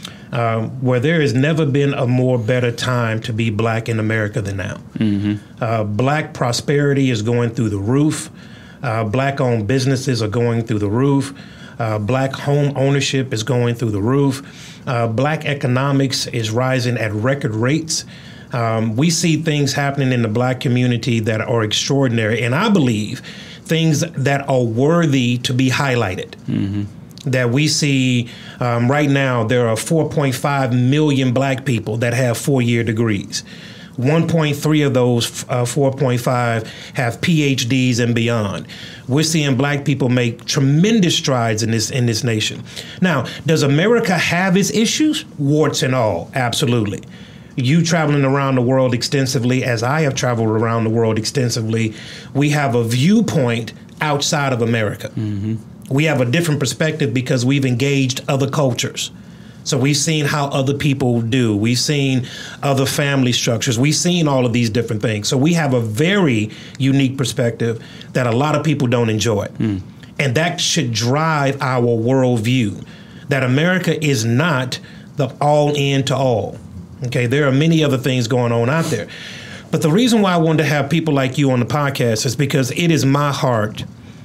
uh, where there has never been a more better time to be black in America than now. Mm-hmm. Uh, black prosperity is going through the roof. Uh, black-owned businesses are going through the roof. Uh, black home ownership is going through the roof. Uh, black economics is rising at record rates. Um, we see things happening in the black community that are extraordinary, and I believe things that are worthy to be highlighted. Mm-hmm. That we see um, right now, there are four point five million black people that have four-year degrees. one point three of those uh, four point five have P H Ds and beyond. We're seeing black people make tremendous strides in this in this nation. Now, does America have its issues? Warts and all, absolutely. You traveling around the world extensively, as I have traveled around the world extensively, we have a viewpoint outside of America. Mm-hmm. We have a different perspective because we've engaged other cultures. So we've seen how other people do. We've seen other family structures. We've seen all of these different things. So we have a very unique perspective that a lot of people don't enjoy. Mm. And that should drive our worldview, that America is not the all in to all. Okay, there are many other things going on out there. But the reason why I wanted to have people like you on the podcast is because it is my heart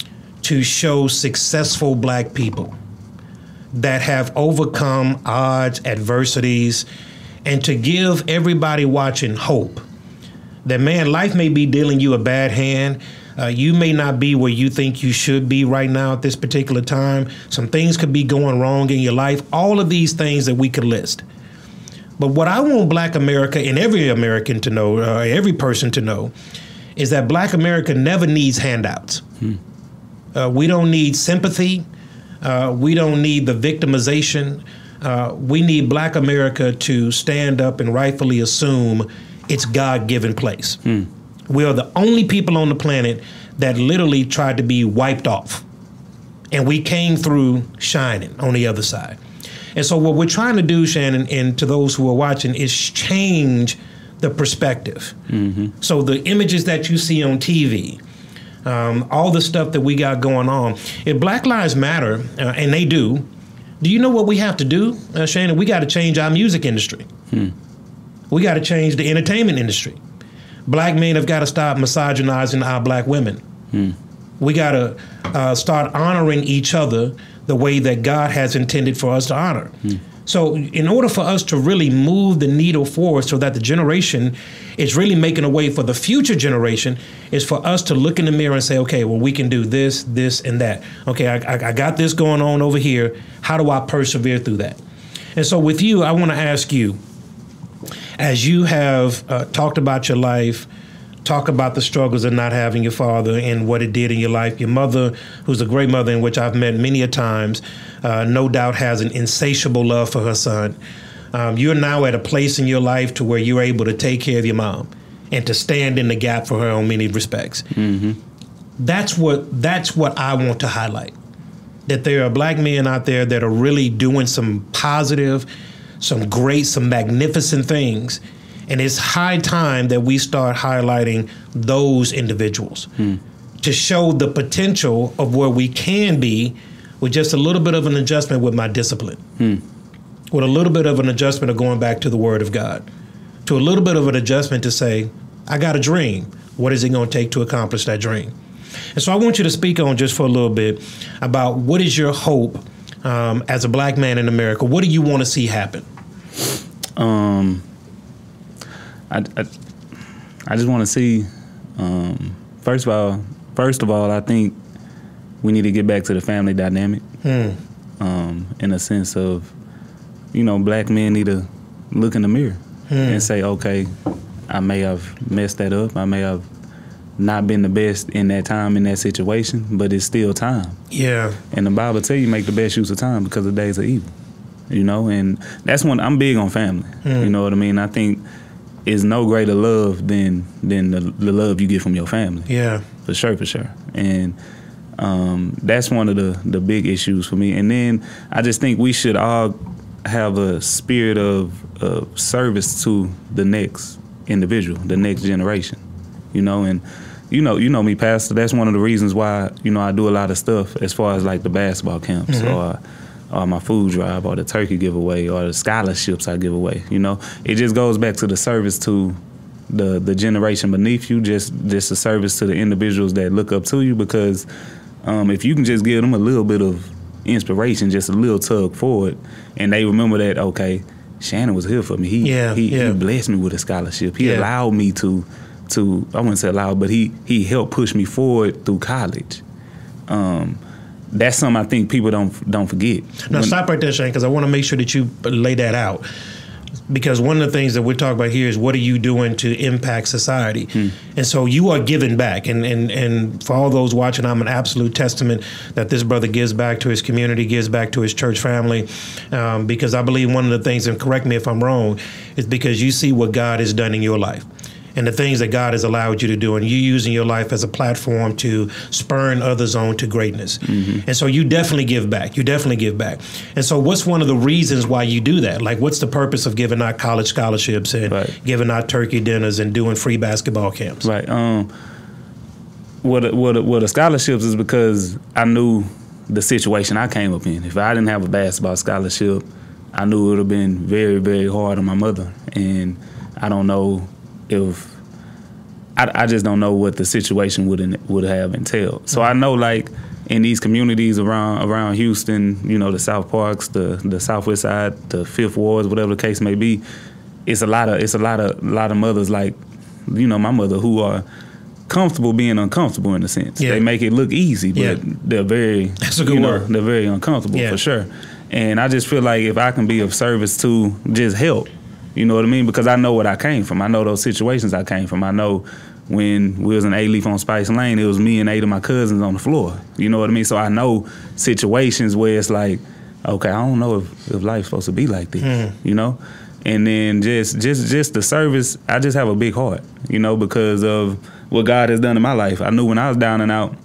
to show successful black people that have overcome odds, adversities, and to give everybody watching hope that, man, life may be dealing you a bad hand. Uh, you may not be where you think you should be right now at this particular time. Some things could be going wrong in your life. All of these things that we could list. But what I want black America and every American to know, uh, every person to know, is that black America never needs handouts. Hmm. Uh, we don't need sympathy. Uh, we don't need the victimization. Uh, we need black America to stand up and rightfully assume its God-given place. Hmm. We are the only people on the planet that literally tried to be wiped off. And we came through shining on the other side. And so what we're trying to do, Shannon, and to those who are watching, is change the perspective. Mm-hmm. So the images that you see on T V, um, all the stuff that we got going on, if Black Lives Matter, uh, and they do, do you know what we have to do, uh, Shannon? We got to change our music industry. Hmm. We got to change the entertainment industry. Black men have got to stop misogynizing our black women. Hmm. We got to uh, start honoring each other the way that God has intended for us to honor. Hmm. So in order for us to really move the needle forward so that the generation is really making a way for the future generation, is for us to look in the mirror and say, okay, well, we can do this, this, and that. Okay, I, I, I got this going on over here. How do I persevere through that? And so with you, I want to ask you, as you have uh, talked about your life, talk about the struggles of not having your father and what it did in your life. Your mother, who's a great mother in which I've met many a times, uh, no doubt has an insatiable love for her son. Um, you're now at a place in your life to where you're able to take care of your mom and to stand in the gap for her on many respects. Mm-hmm. That's what that's what I want to highlight, that there are black men out there that are really doing some positive, some great, some magnificent things. And it's high time that we start highlighting those individuals hmm. to show the potential of where we can be with just a little bit of an adjustment with my discipline, hmm. with a little bit of an adjustment of going back to the Word of God, to a little bit of an adjustment to say, I got a dream. What is it going to take to accomplish that dream? And so I want you to speak on just for a little bit about what is your hope um, as a black man in America? What do you want to see happen? Um. I, I, I just want to see, um, first of all, first of all, I think we need to get back to the family dynamic, hmm. um, in a sense of, you know, black men need to look in the mirror hmm. and say, okay, I may have messed that up. I may have not been the best in that time, in that situation, but it's still time. Yeah. And the Bible tell you make the best use of time because the days are evil, you know, and that's when I'm big on family. Hmm. You know what I mean? I think is no greater love than than the, the love you get from your family. Yeah, for sure, for sure. And Um, that's one of the, the big issues for me. And then I just think we should all have a spirit of, of service to the next individual, the next generation, you know. And you know, you know me, Pastor. That's one of the reasons why, you know, I do a lot of stuff as far as like the basketball camps mm-hmm. or or my food drive or the turkey giveaway or the scholarships I give away. You know, it just goes back to the service to the the generation beneath you, just just a service to the individuals that look up to you, because um, if you can just give them a little bit of inspiration, just a little tug forward, and they remember that, okay, Shannon was here for me. He yeah, he, yeah. he blessed me with a scholarship. He yeah. allowed me to to I wouldn't say allowed, but he he helped push me forward through college. Um, that's something I think people don't don't forget. Now when, stop right there, Shane, because I want to make sure that you lay that out. Because one of the things that we're talking about here is what are you doing to impact society? Hmm. And so you are giving back. And, and, and for all those watching, I'm an absolute testament that this brother gives back to his community, gives back to his church family. Um, because I believe one of the things, and correct me if I'm wrong, is because you see what God has done in your life and the things that God has allowed you to do, and you using your life as a platform to spurn others on to greatness. Mm-hmm. And so you definitely give back. You definitely give back. And so what's one of the reasons why you do that? Like, what's the purpose of giving out college scholarships and right. giving out turkey dinners and doing free basketball camps? Right. Um, what, what, what the scholarships is because I knew the situation I came up in. If I didn't have a basketball scholarship, I knew it would have been very, very hard on my mother. And I don't know if I, I just don't know what the situation would would have entailed. So I know, like, in these communities around around Houston, you know, the South Parks, the the Southwest Side, the Fifth Wards, whatever the case may be, it's a lot of it's a lot of a lot of mothers like, you know, my mother, who are comfortable being uncomfortable in a sense. Yeah. They make it look easy, but yeah. they're very That's a good you know, word. They're very uncomfortable yeah. for sure. And I just feel like if I can be of service to just help. You know what I mean? Because I know what I came from. I know those situations I came from. I know when we was in A-Leaf on Spice Lane, it was me and eight of my cousins on the floor. You know what I mean? So I know situations where it's like, okay, I don't know if, if life's supposed to be like this, mm. you know? And then just, just, just the service, I just have a big heart, you know, because of what God has done in my life. I knew when I was down and out,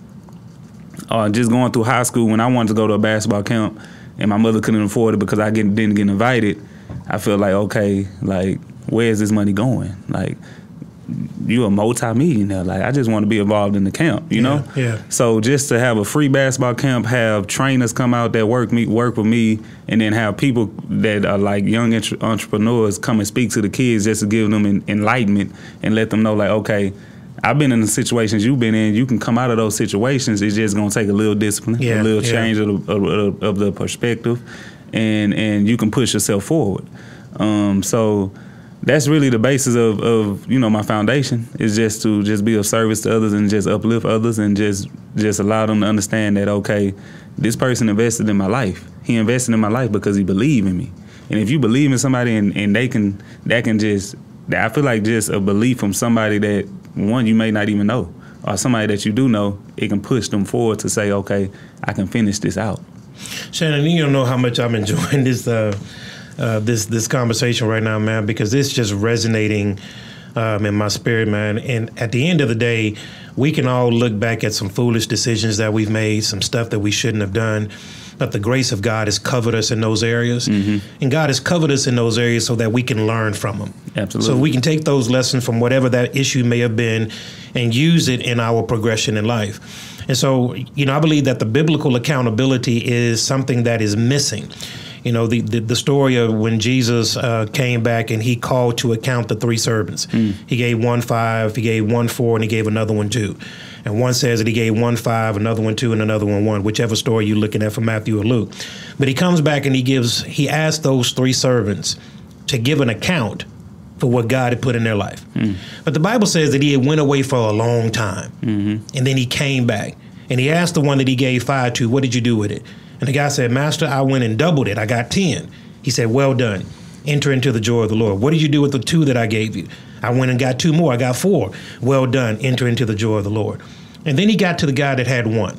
or just going through high school, when I wanted to go to a basketball camp and my mother couldn't afford it because I get, didn't get invited, I feel like, okay, like, where's this money going? Like, you're a multi-millionaire. Like, I just want to be involved in the camp, you yeah, know? Yeah. So just to have a free basketball camp, have trainers come out that work me work with me, and then have people that are like young entre- entrepreneurs come and speak to the kids just to give them an enlightenment and let them know, like, okay, I've been in the situations you've been in. You can come out of those situations. It's just going to take a little discipline, yeah, a little yeah. change of the, of, of the perspective. And and you can push yourself forward. Um, so that's really the basis of, of, you know, my foundation, is just to just be of service to others and just uplift others and just just allow them to understand that, okay, this person invested in my life. He invested in my life because he believed in me. And if you believe in somebody and, and they can, that can just, I feel like just a belief from somebody that, one, you may not even know, or somebody that you do know, it can push them forward to say, okay, I can finish this out. Shannon, you don't know how much I'm enjoying this uh, uh, this this conversation right now, man, because it's just resonating um, in my spirit, man. And at the end of the day, we can all look back at some foolish decisions that we've made, some stuff that we shouldn't have done. But the grace of God has covered us in those areas. Mm-hmm. And God has covered us in those areas so that we can learn from them. Absolutely. So we can take those lessons from whatever that issue may have been and use it in our progression in life. And so, you know, I believe that the biblical accountability is something that is missing. You know, the, the, the story of when Jesus uh, came back and he called to account the three servants. Mm. He gave one five, he gave one four, and he gave another one two. And one says that he gave one five, another one two, and another one one, whichever story you're looking at from Matthew or Luke. But he comes back and he gives, he asked those three servants to give an account for what God had put in their life. Mm. But the Bible says that he had went away for a long time. Mm-hmm. And then he came back and he asked the one that he gave five to, what did you do with it? And the guy said, Master, I went and doubled it. I got ten. He said, well done. Enter into the joy of the Lord. What did you do with the two that I gave you? I went and got two more. I got four. Well done. Enter into the joy of the Lord. And then he got to the guy that had one.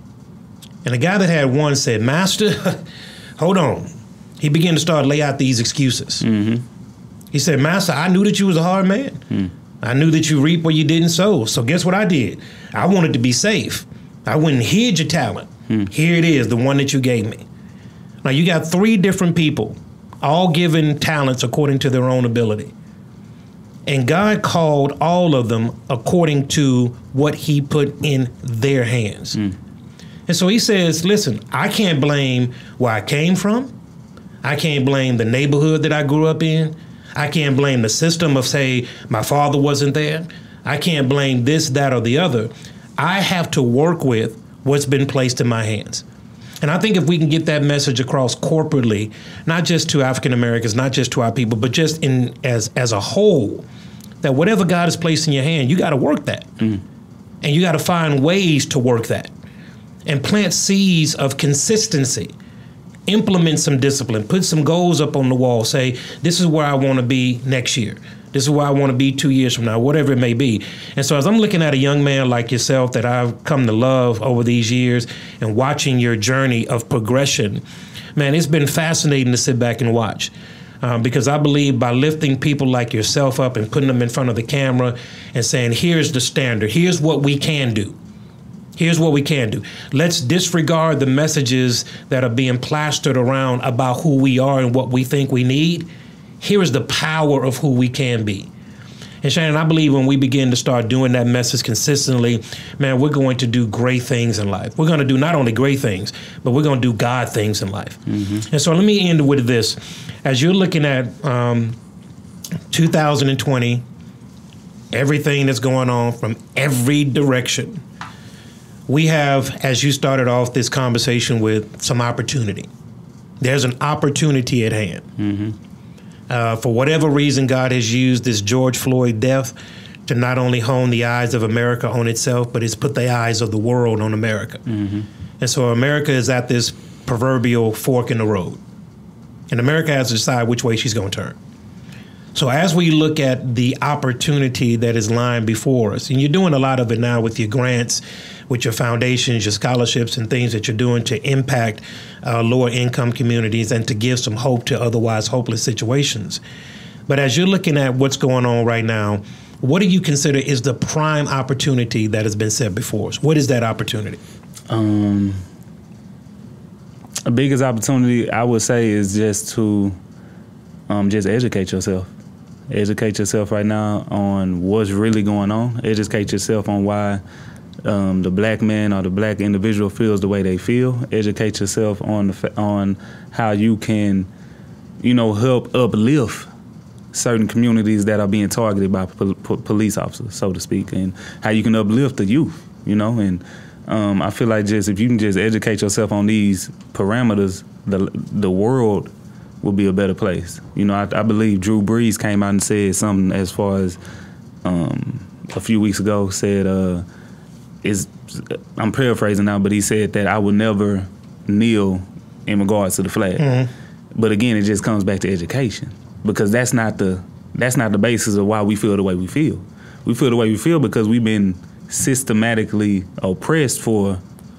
And the guy that had one said, Master, hold on. He began to start lay out these excuses. Mm-hmm. He said, Master, I knew that you was a hard man. Mm. I knew that you reap where you didn't sow. So guess what I did? I wanted to be safe. I went and hid your talent. Hmm. Here it is, the one that you gave me. Now you got three different people, all given talents according to their own ability. And God called all of them according to what he put in their hands. Hmm. And so he says, listen, I can't blame where I came from. I can't blame the neighborhood that I grew up in. I can't blame the system of, say, my father wasn't there. I can't blame this, that, or the other. I have to work with what's been placed in my hands. And I think if we can get that message across corporately, not just to African Americans, not just to our people, but just in as as a whole, that whatever God has placed in your hand, you got to work that. Mm. And you got to find ways to work that and plant seeds of consistency. Implement some discipline, put some goals up on the wall, say, this is where I want to be next year. This is where I want to be two years from now, whatever it may be. And so as I'm looking at a young man like yourself that I've come to love over these years and watching your journey of progression, man, it's been fascinating to sit back and watch. Um, because I believe by lifting people like yourself up and putting them in front of the camera and saying, here's the standard, here's what we can do. Here's what we can do. Let's disregard the messages that are being plastered around about who we are and what we think we need. Here is the power of who we can be. And Shannon, I believe when we begin to start doing that message consistently, man, we're going to do great things in life. We're going to do not only great things, but we're going to do God things in life. Mm-hmm. And so let me end with this. As you're looking at um, two thousand twenty, everything that's going on from every direction, we have, as you started off this conversation with, some opportunity. There's an opportunity at hand. Mm-hmm. Uh, for whatever reason, God has used this George Floyd death to not only hone the eyes of America on itself, but it's put the eyes of the world on America. Mm-hmm. And so America is at this proverbial fork in the road. And America has to decide which way she's going to turn. So as we look at the opportunity that is lying before us, and you're doing a lot of it now with your grants, with your foundations, your scholarships, and things that you're doing to impact uh, lower income communities and to give some hope to otherwise hopeless situations. But as you're looking at what's going on right now, what do you consider is the prime opportunity that has been set before us? What is that opportunity? Um, the biggest opportunity I would say is just to um, just educate yourself. Educate yourself right now on what's really going on. Educate yourself on why um, the black man or the black individual feels the way they feel. Educate yourself on the, on how you can, you know, help uplift certain communities that are being targeted by po- po- police officers, so to speak, and how you can uplift the youth, you know. And um, I feel like just if you can just educate yourself on these parameters, the the world will be a better place. You know, I, I believe Drew Brees came out and said something as far as um, a few weeks ago, said, uh, is I'm paraphrasing now, but he said that I would never kneel in regards to the flag. Mm-hmm. But again, it just comes back to education, because that's not the that's not the basis of why we feel the way we feel. We feel the way we feel because we've been systematically oppressed for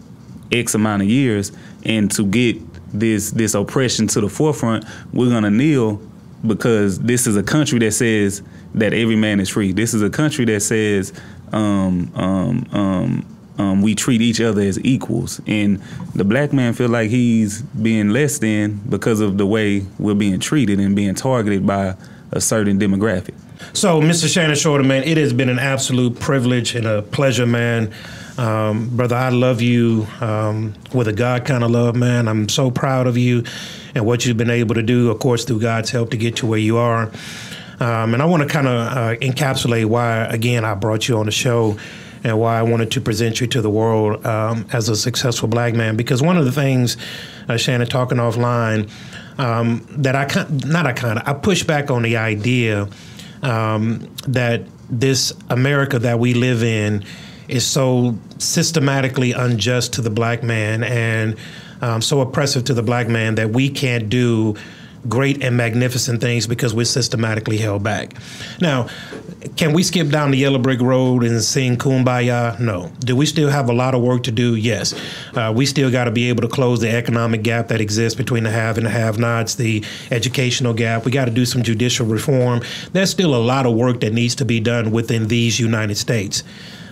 X amount of years, and to get this this oppression to the forefront, we're gonna kneel because this is a country that says that every man is free. This is a country that says um, um, um, um, we treat each other as equals, and the black man feel like he's being less than because of the way we're being treated and being targeted by a certain demographic. So, Mister Shannon Shorter, man, it has been an absolute privilege and a pleasure, man. Um, brother, I love you um, with a God kind of love, man. I'm so proud of you and what you've been able to do, of course, through God's help to get to where you are. Um, and I want to kind of uh, encapsulate why, again, I brought you on the show and why I wanted to present you to the world um, as a successful black man. Because one of the things, uh, Shannon, talking offline, um, that I kind not I kind of I push back on the idea um, that this America that we live in is so systematically unjust to the black man and um, so oppressive to the black man that we can't do great and magnificent things because we're systematically held back. Now, can we skip down the yellow brick road and sing Kumbaya? No. Do we still have a lot of work to do? Yes. Uh, we still got to be able to close the economic gap that exists between the have and the have-nots, the educational gap. We got to do some judicial reform. There's still a lot of work that needs to be done within these United States.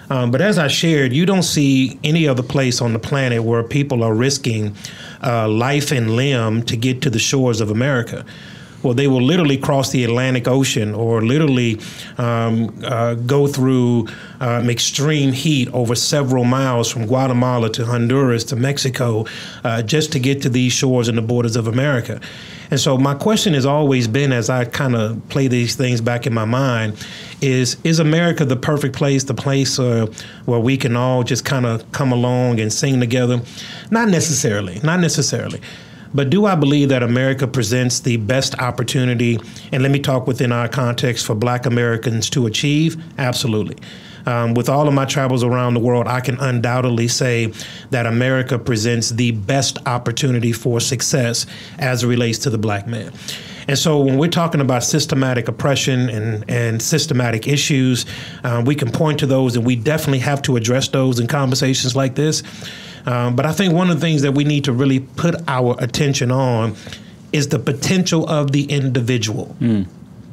Um, but as I shared, you don't see any other place on the planet where people are risking uh, life and limb to get to the shores of America. Well, they will literally cross the Atlantic Ocean or literally um, uh, go through um, extreme heat over several miles from Guatemala to Honduras to Mexico uh, just to get to these shores and the borders of America. And so my question has always been, as I kind of play these things back in my mind, is, is America the perfect place, the place uh, where we can all just kind of come along and sing together? Not necessarily, not necessarily. But do I believe that America presents the best opportunity, and let me talk within our context, for Black Americans to achieve? Absolutely. Um, with all of my travels around the world, I can undoubtedly say that America presents the best opportunity for success as it relates to the Black man. And so when we're talking about systematic oppression and, and systematic issues, uh, we can point to those, and we definitely have to address those in conversations like this. Um, but I think one of the things that we need to really put our attention on is the potential of the individual mm.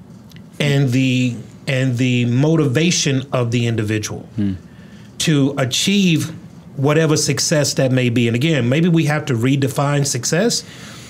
and the and the motivation of the individual mm. to achieve whatever success that may be. And again, maybe we have to redefine success,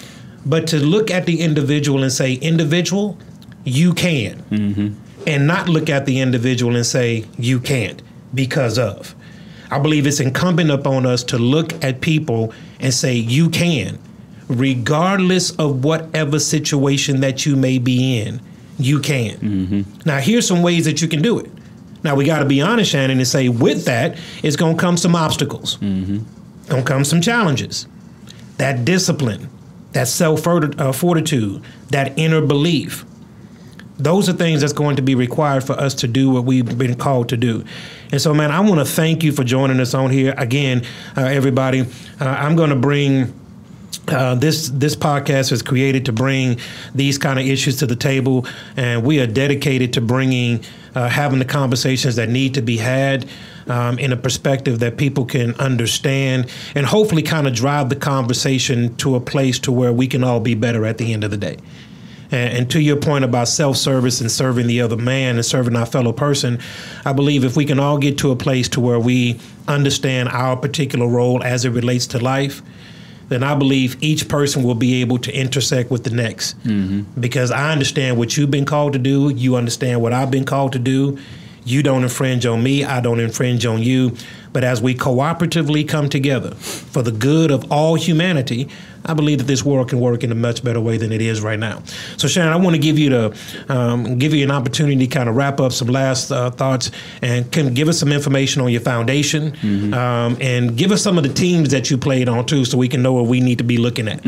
but to look at the individual and say, individual, you can, mm-hmm. and not look at the individual and say, you can't because of. I believe it's incumbent upon us to look at people and say, you can, regardless of whatever situation that you may be in, you can. Mm-hmm. Now, here's some ways that you can do it. Now, we got to be honest, Shannon, and say with that, it's going to come some obstacles. Mm-hmm. Going to come some challenges. That discipline, that self-fortitude, that inner belief. Those are things that's going to be required for us to do what we've been called to do. And so, man, I want to thank you for joining us on here. Again, uh, everybody, uh, I'm going to bring uh, this this podcast is created to bring these kind of issues to the table. And we are dedicated to bringing, uh, having the conversations that need to be had um, in a perspective that people can understand and hopefully kind of drive the conversation to a place to where we can all be better at the end of the day. And to your point about self-service and serving the other man and serving our fellow person, I believe if we can all get to a place to where we understand our particular role as it relates to life, then I believe each person will be able to intersect with the next. Mm-hmm. Because I understand what you've been called to do. You understand what I've been called to do. You don't infringe on me. I don't infringe on you. But as we cooperatively come together for the good of all humanity, I believe that this world can work in a much better way than it is right now. So, Shannon, I want to give you the um, give you an opportunity to kind of wrap up some last uh, thoughts and can give us some information on your foundation, mm-hmm. um, and give us some of the teams that you played on too, so we can know what we need to be looking at.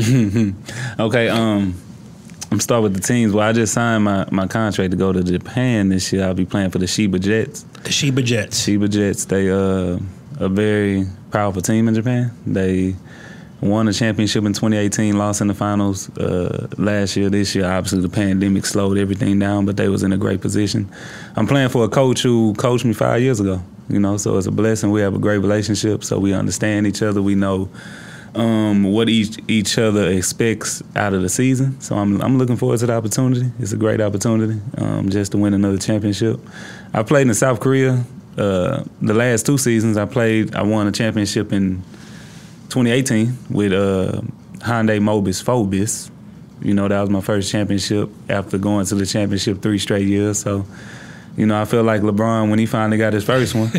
Okay. Um, I'm start with the teams. Well, I just signed my, my contract to go to Japan this year. I'll be playing for the Shiba Jets. The Shiba Jets. Shiba Jets. They uh a very powerful team in Japan. They won a championship in twenty eighteen, lost in the finals uh, last year. This year, obviously, the pandemic slowed everything down, but they was in a great position. I'm playing for a coach who coached me five years ago, you know, so it's a blessing. We have a great relationship, so we understand each other. We know um, what each each other expects out of the season. So I'm I'm looking forward to the opportunity. It's a great opportunity um, just to win another championship. I played in South Korea. Uh, the last two seasons I played, I won a championship in twenty eighteen with uh, Hyundai Mobis Phobis. You know, that was my first championship after going to the championship three straight years. So, you know, I feel like LeBron when he finally got his first one.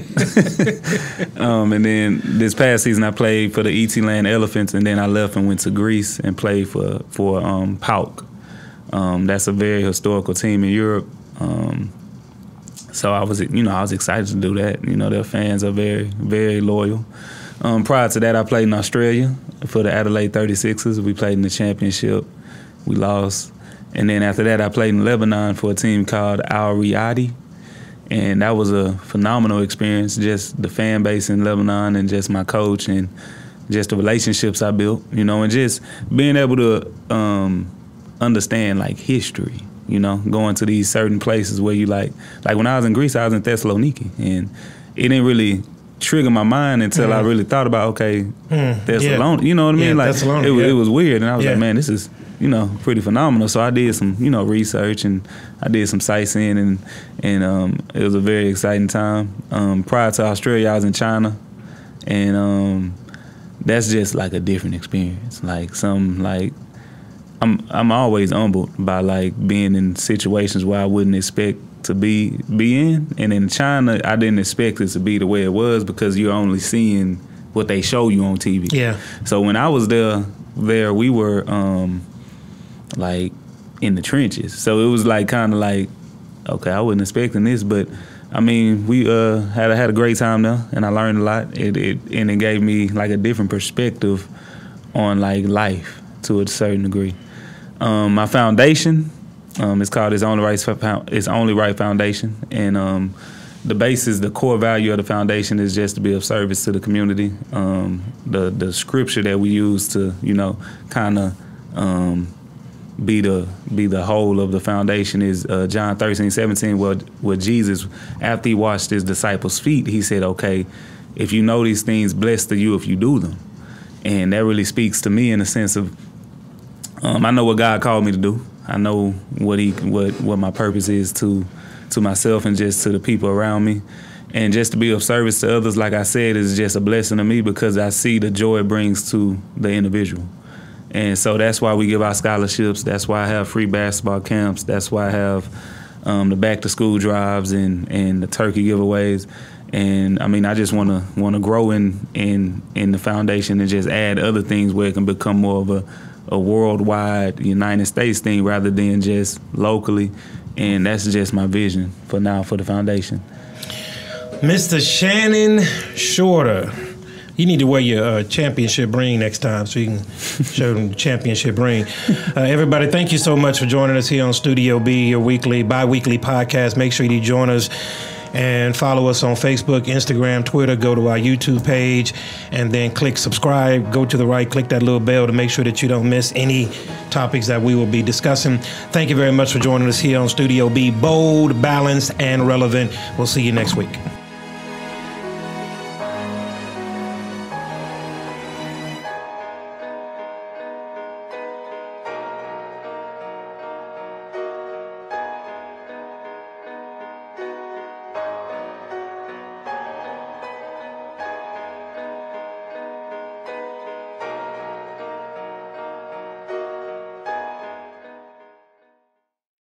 um, and then this past season I played for the E T Land Elephants, and then I left and went to Greece and played for, for um, PAOK. Um, that's a very historical team in Europe. Um, so I was, you know, I was excited to do that. You know, their fans are very, very loyal. Um, prior to that, I played in Australia for the Adelaide thirty-sixers. We played in the championship. We lost. And then after that, I played in Lebanon for a team called Al Riyadi. And that was a phenomenal experience, just the fan base in Lebanon and just my coach and just the relationships I built, you know, and just being able to um, understand, like, history, you know, going to these certain places where you, like, like when I was in Greece, I was in Thessaloniki. And it didn't really trigger my mind until mm. I really thought about, okay, mm. Thessalonians, yeah. you know what I mean? Yeah, like it, yeah. it was weird, and I was yeah. like, man, this is, you know, pretty phenomenal. So I did some, you know, research, and I did some sightseeing, and and um, it was a very exciting time. Um, prior to Australia, I was in China, and um, that's just like a different experience. Like some like. I'm I'm always humbled by like being in situations where I wouldn't expect to be be in, and in China I didn't expect it to be the way it was because you're only seeing what they show you on T V. Yeah. So when I was there, there we were um, like in the trenches. So it was like kind of like, okay, I wasn't expecting this, but I mean we uh, had had a great time there, and I learned a lot. It, it and it gave me like a different perspective on like life to a certain degree. Um, my foundation, um, it's called It's Only Right, It's Only Right Foundation, and um, the basis, the core value of the foundation is just to be of service to the community. Um, the the scripture that we use to, you know, kind of um, be the be the whole of the foundation is uh, John thirteen seventeen, where, where Jesus, after he washed his disciples' feet, he said, okay, if you know these things, blessed are you if you do them. And that really speaks to me in the sense of, Um, I know what God called me to do. I know what he, what, what my purpose is to, to myself and just to the people around me, and just to be of service to others. Like I said, is just a blessing to me because I see the joy it brings to the individual, and so that's why we give our scholarships. That's why I have free basketball camps. That's why I have um, the back to school drives and, and the turkey giveaways. And I mean, I just want to want to grow in in in the foundation and just add other things where it can become more of a a worldwide United States thing rather than just locally, and that's just my vision for now for the foundation. Mister Shannon Shorter, you need to wear your uh, championship ring next time so you can show them the championship ring. Uh, everybody, thank you so much for joining us here on Studio B, your weekly, bi-weekly podcast. Make sure you join us and follow us on Facebook, Instagram, Twitter. Go to our YouTube page and then click subscribe. Go to the right, click that little bell to make sure that you don't miss any topics that we will be discussing. Thank you very much for joining us here on Studio B. Bold, balanced, and relevant. We'll see you next week.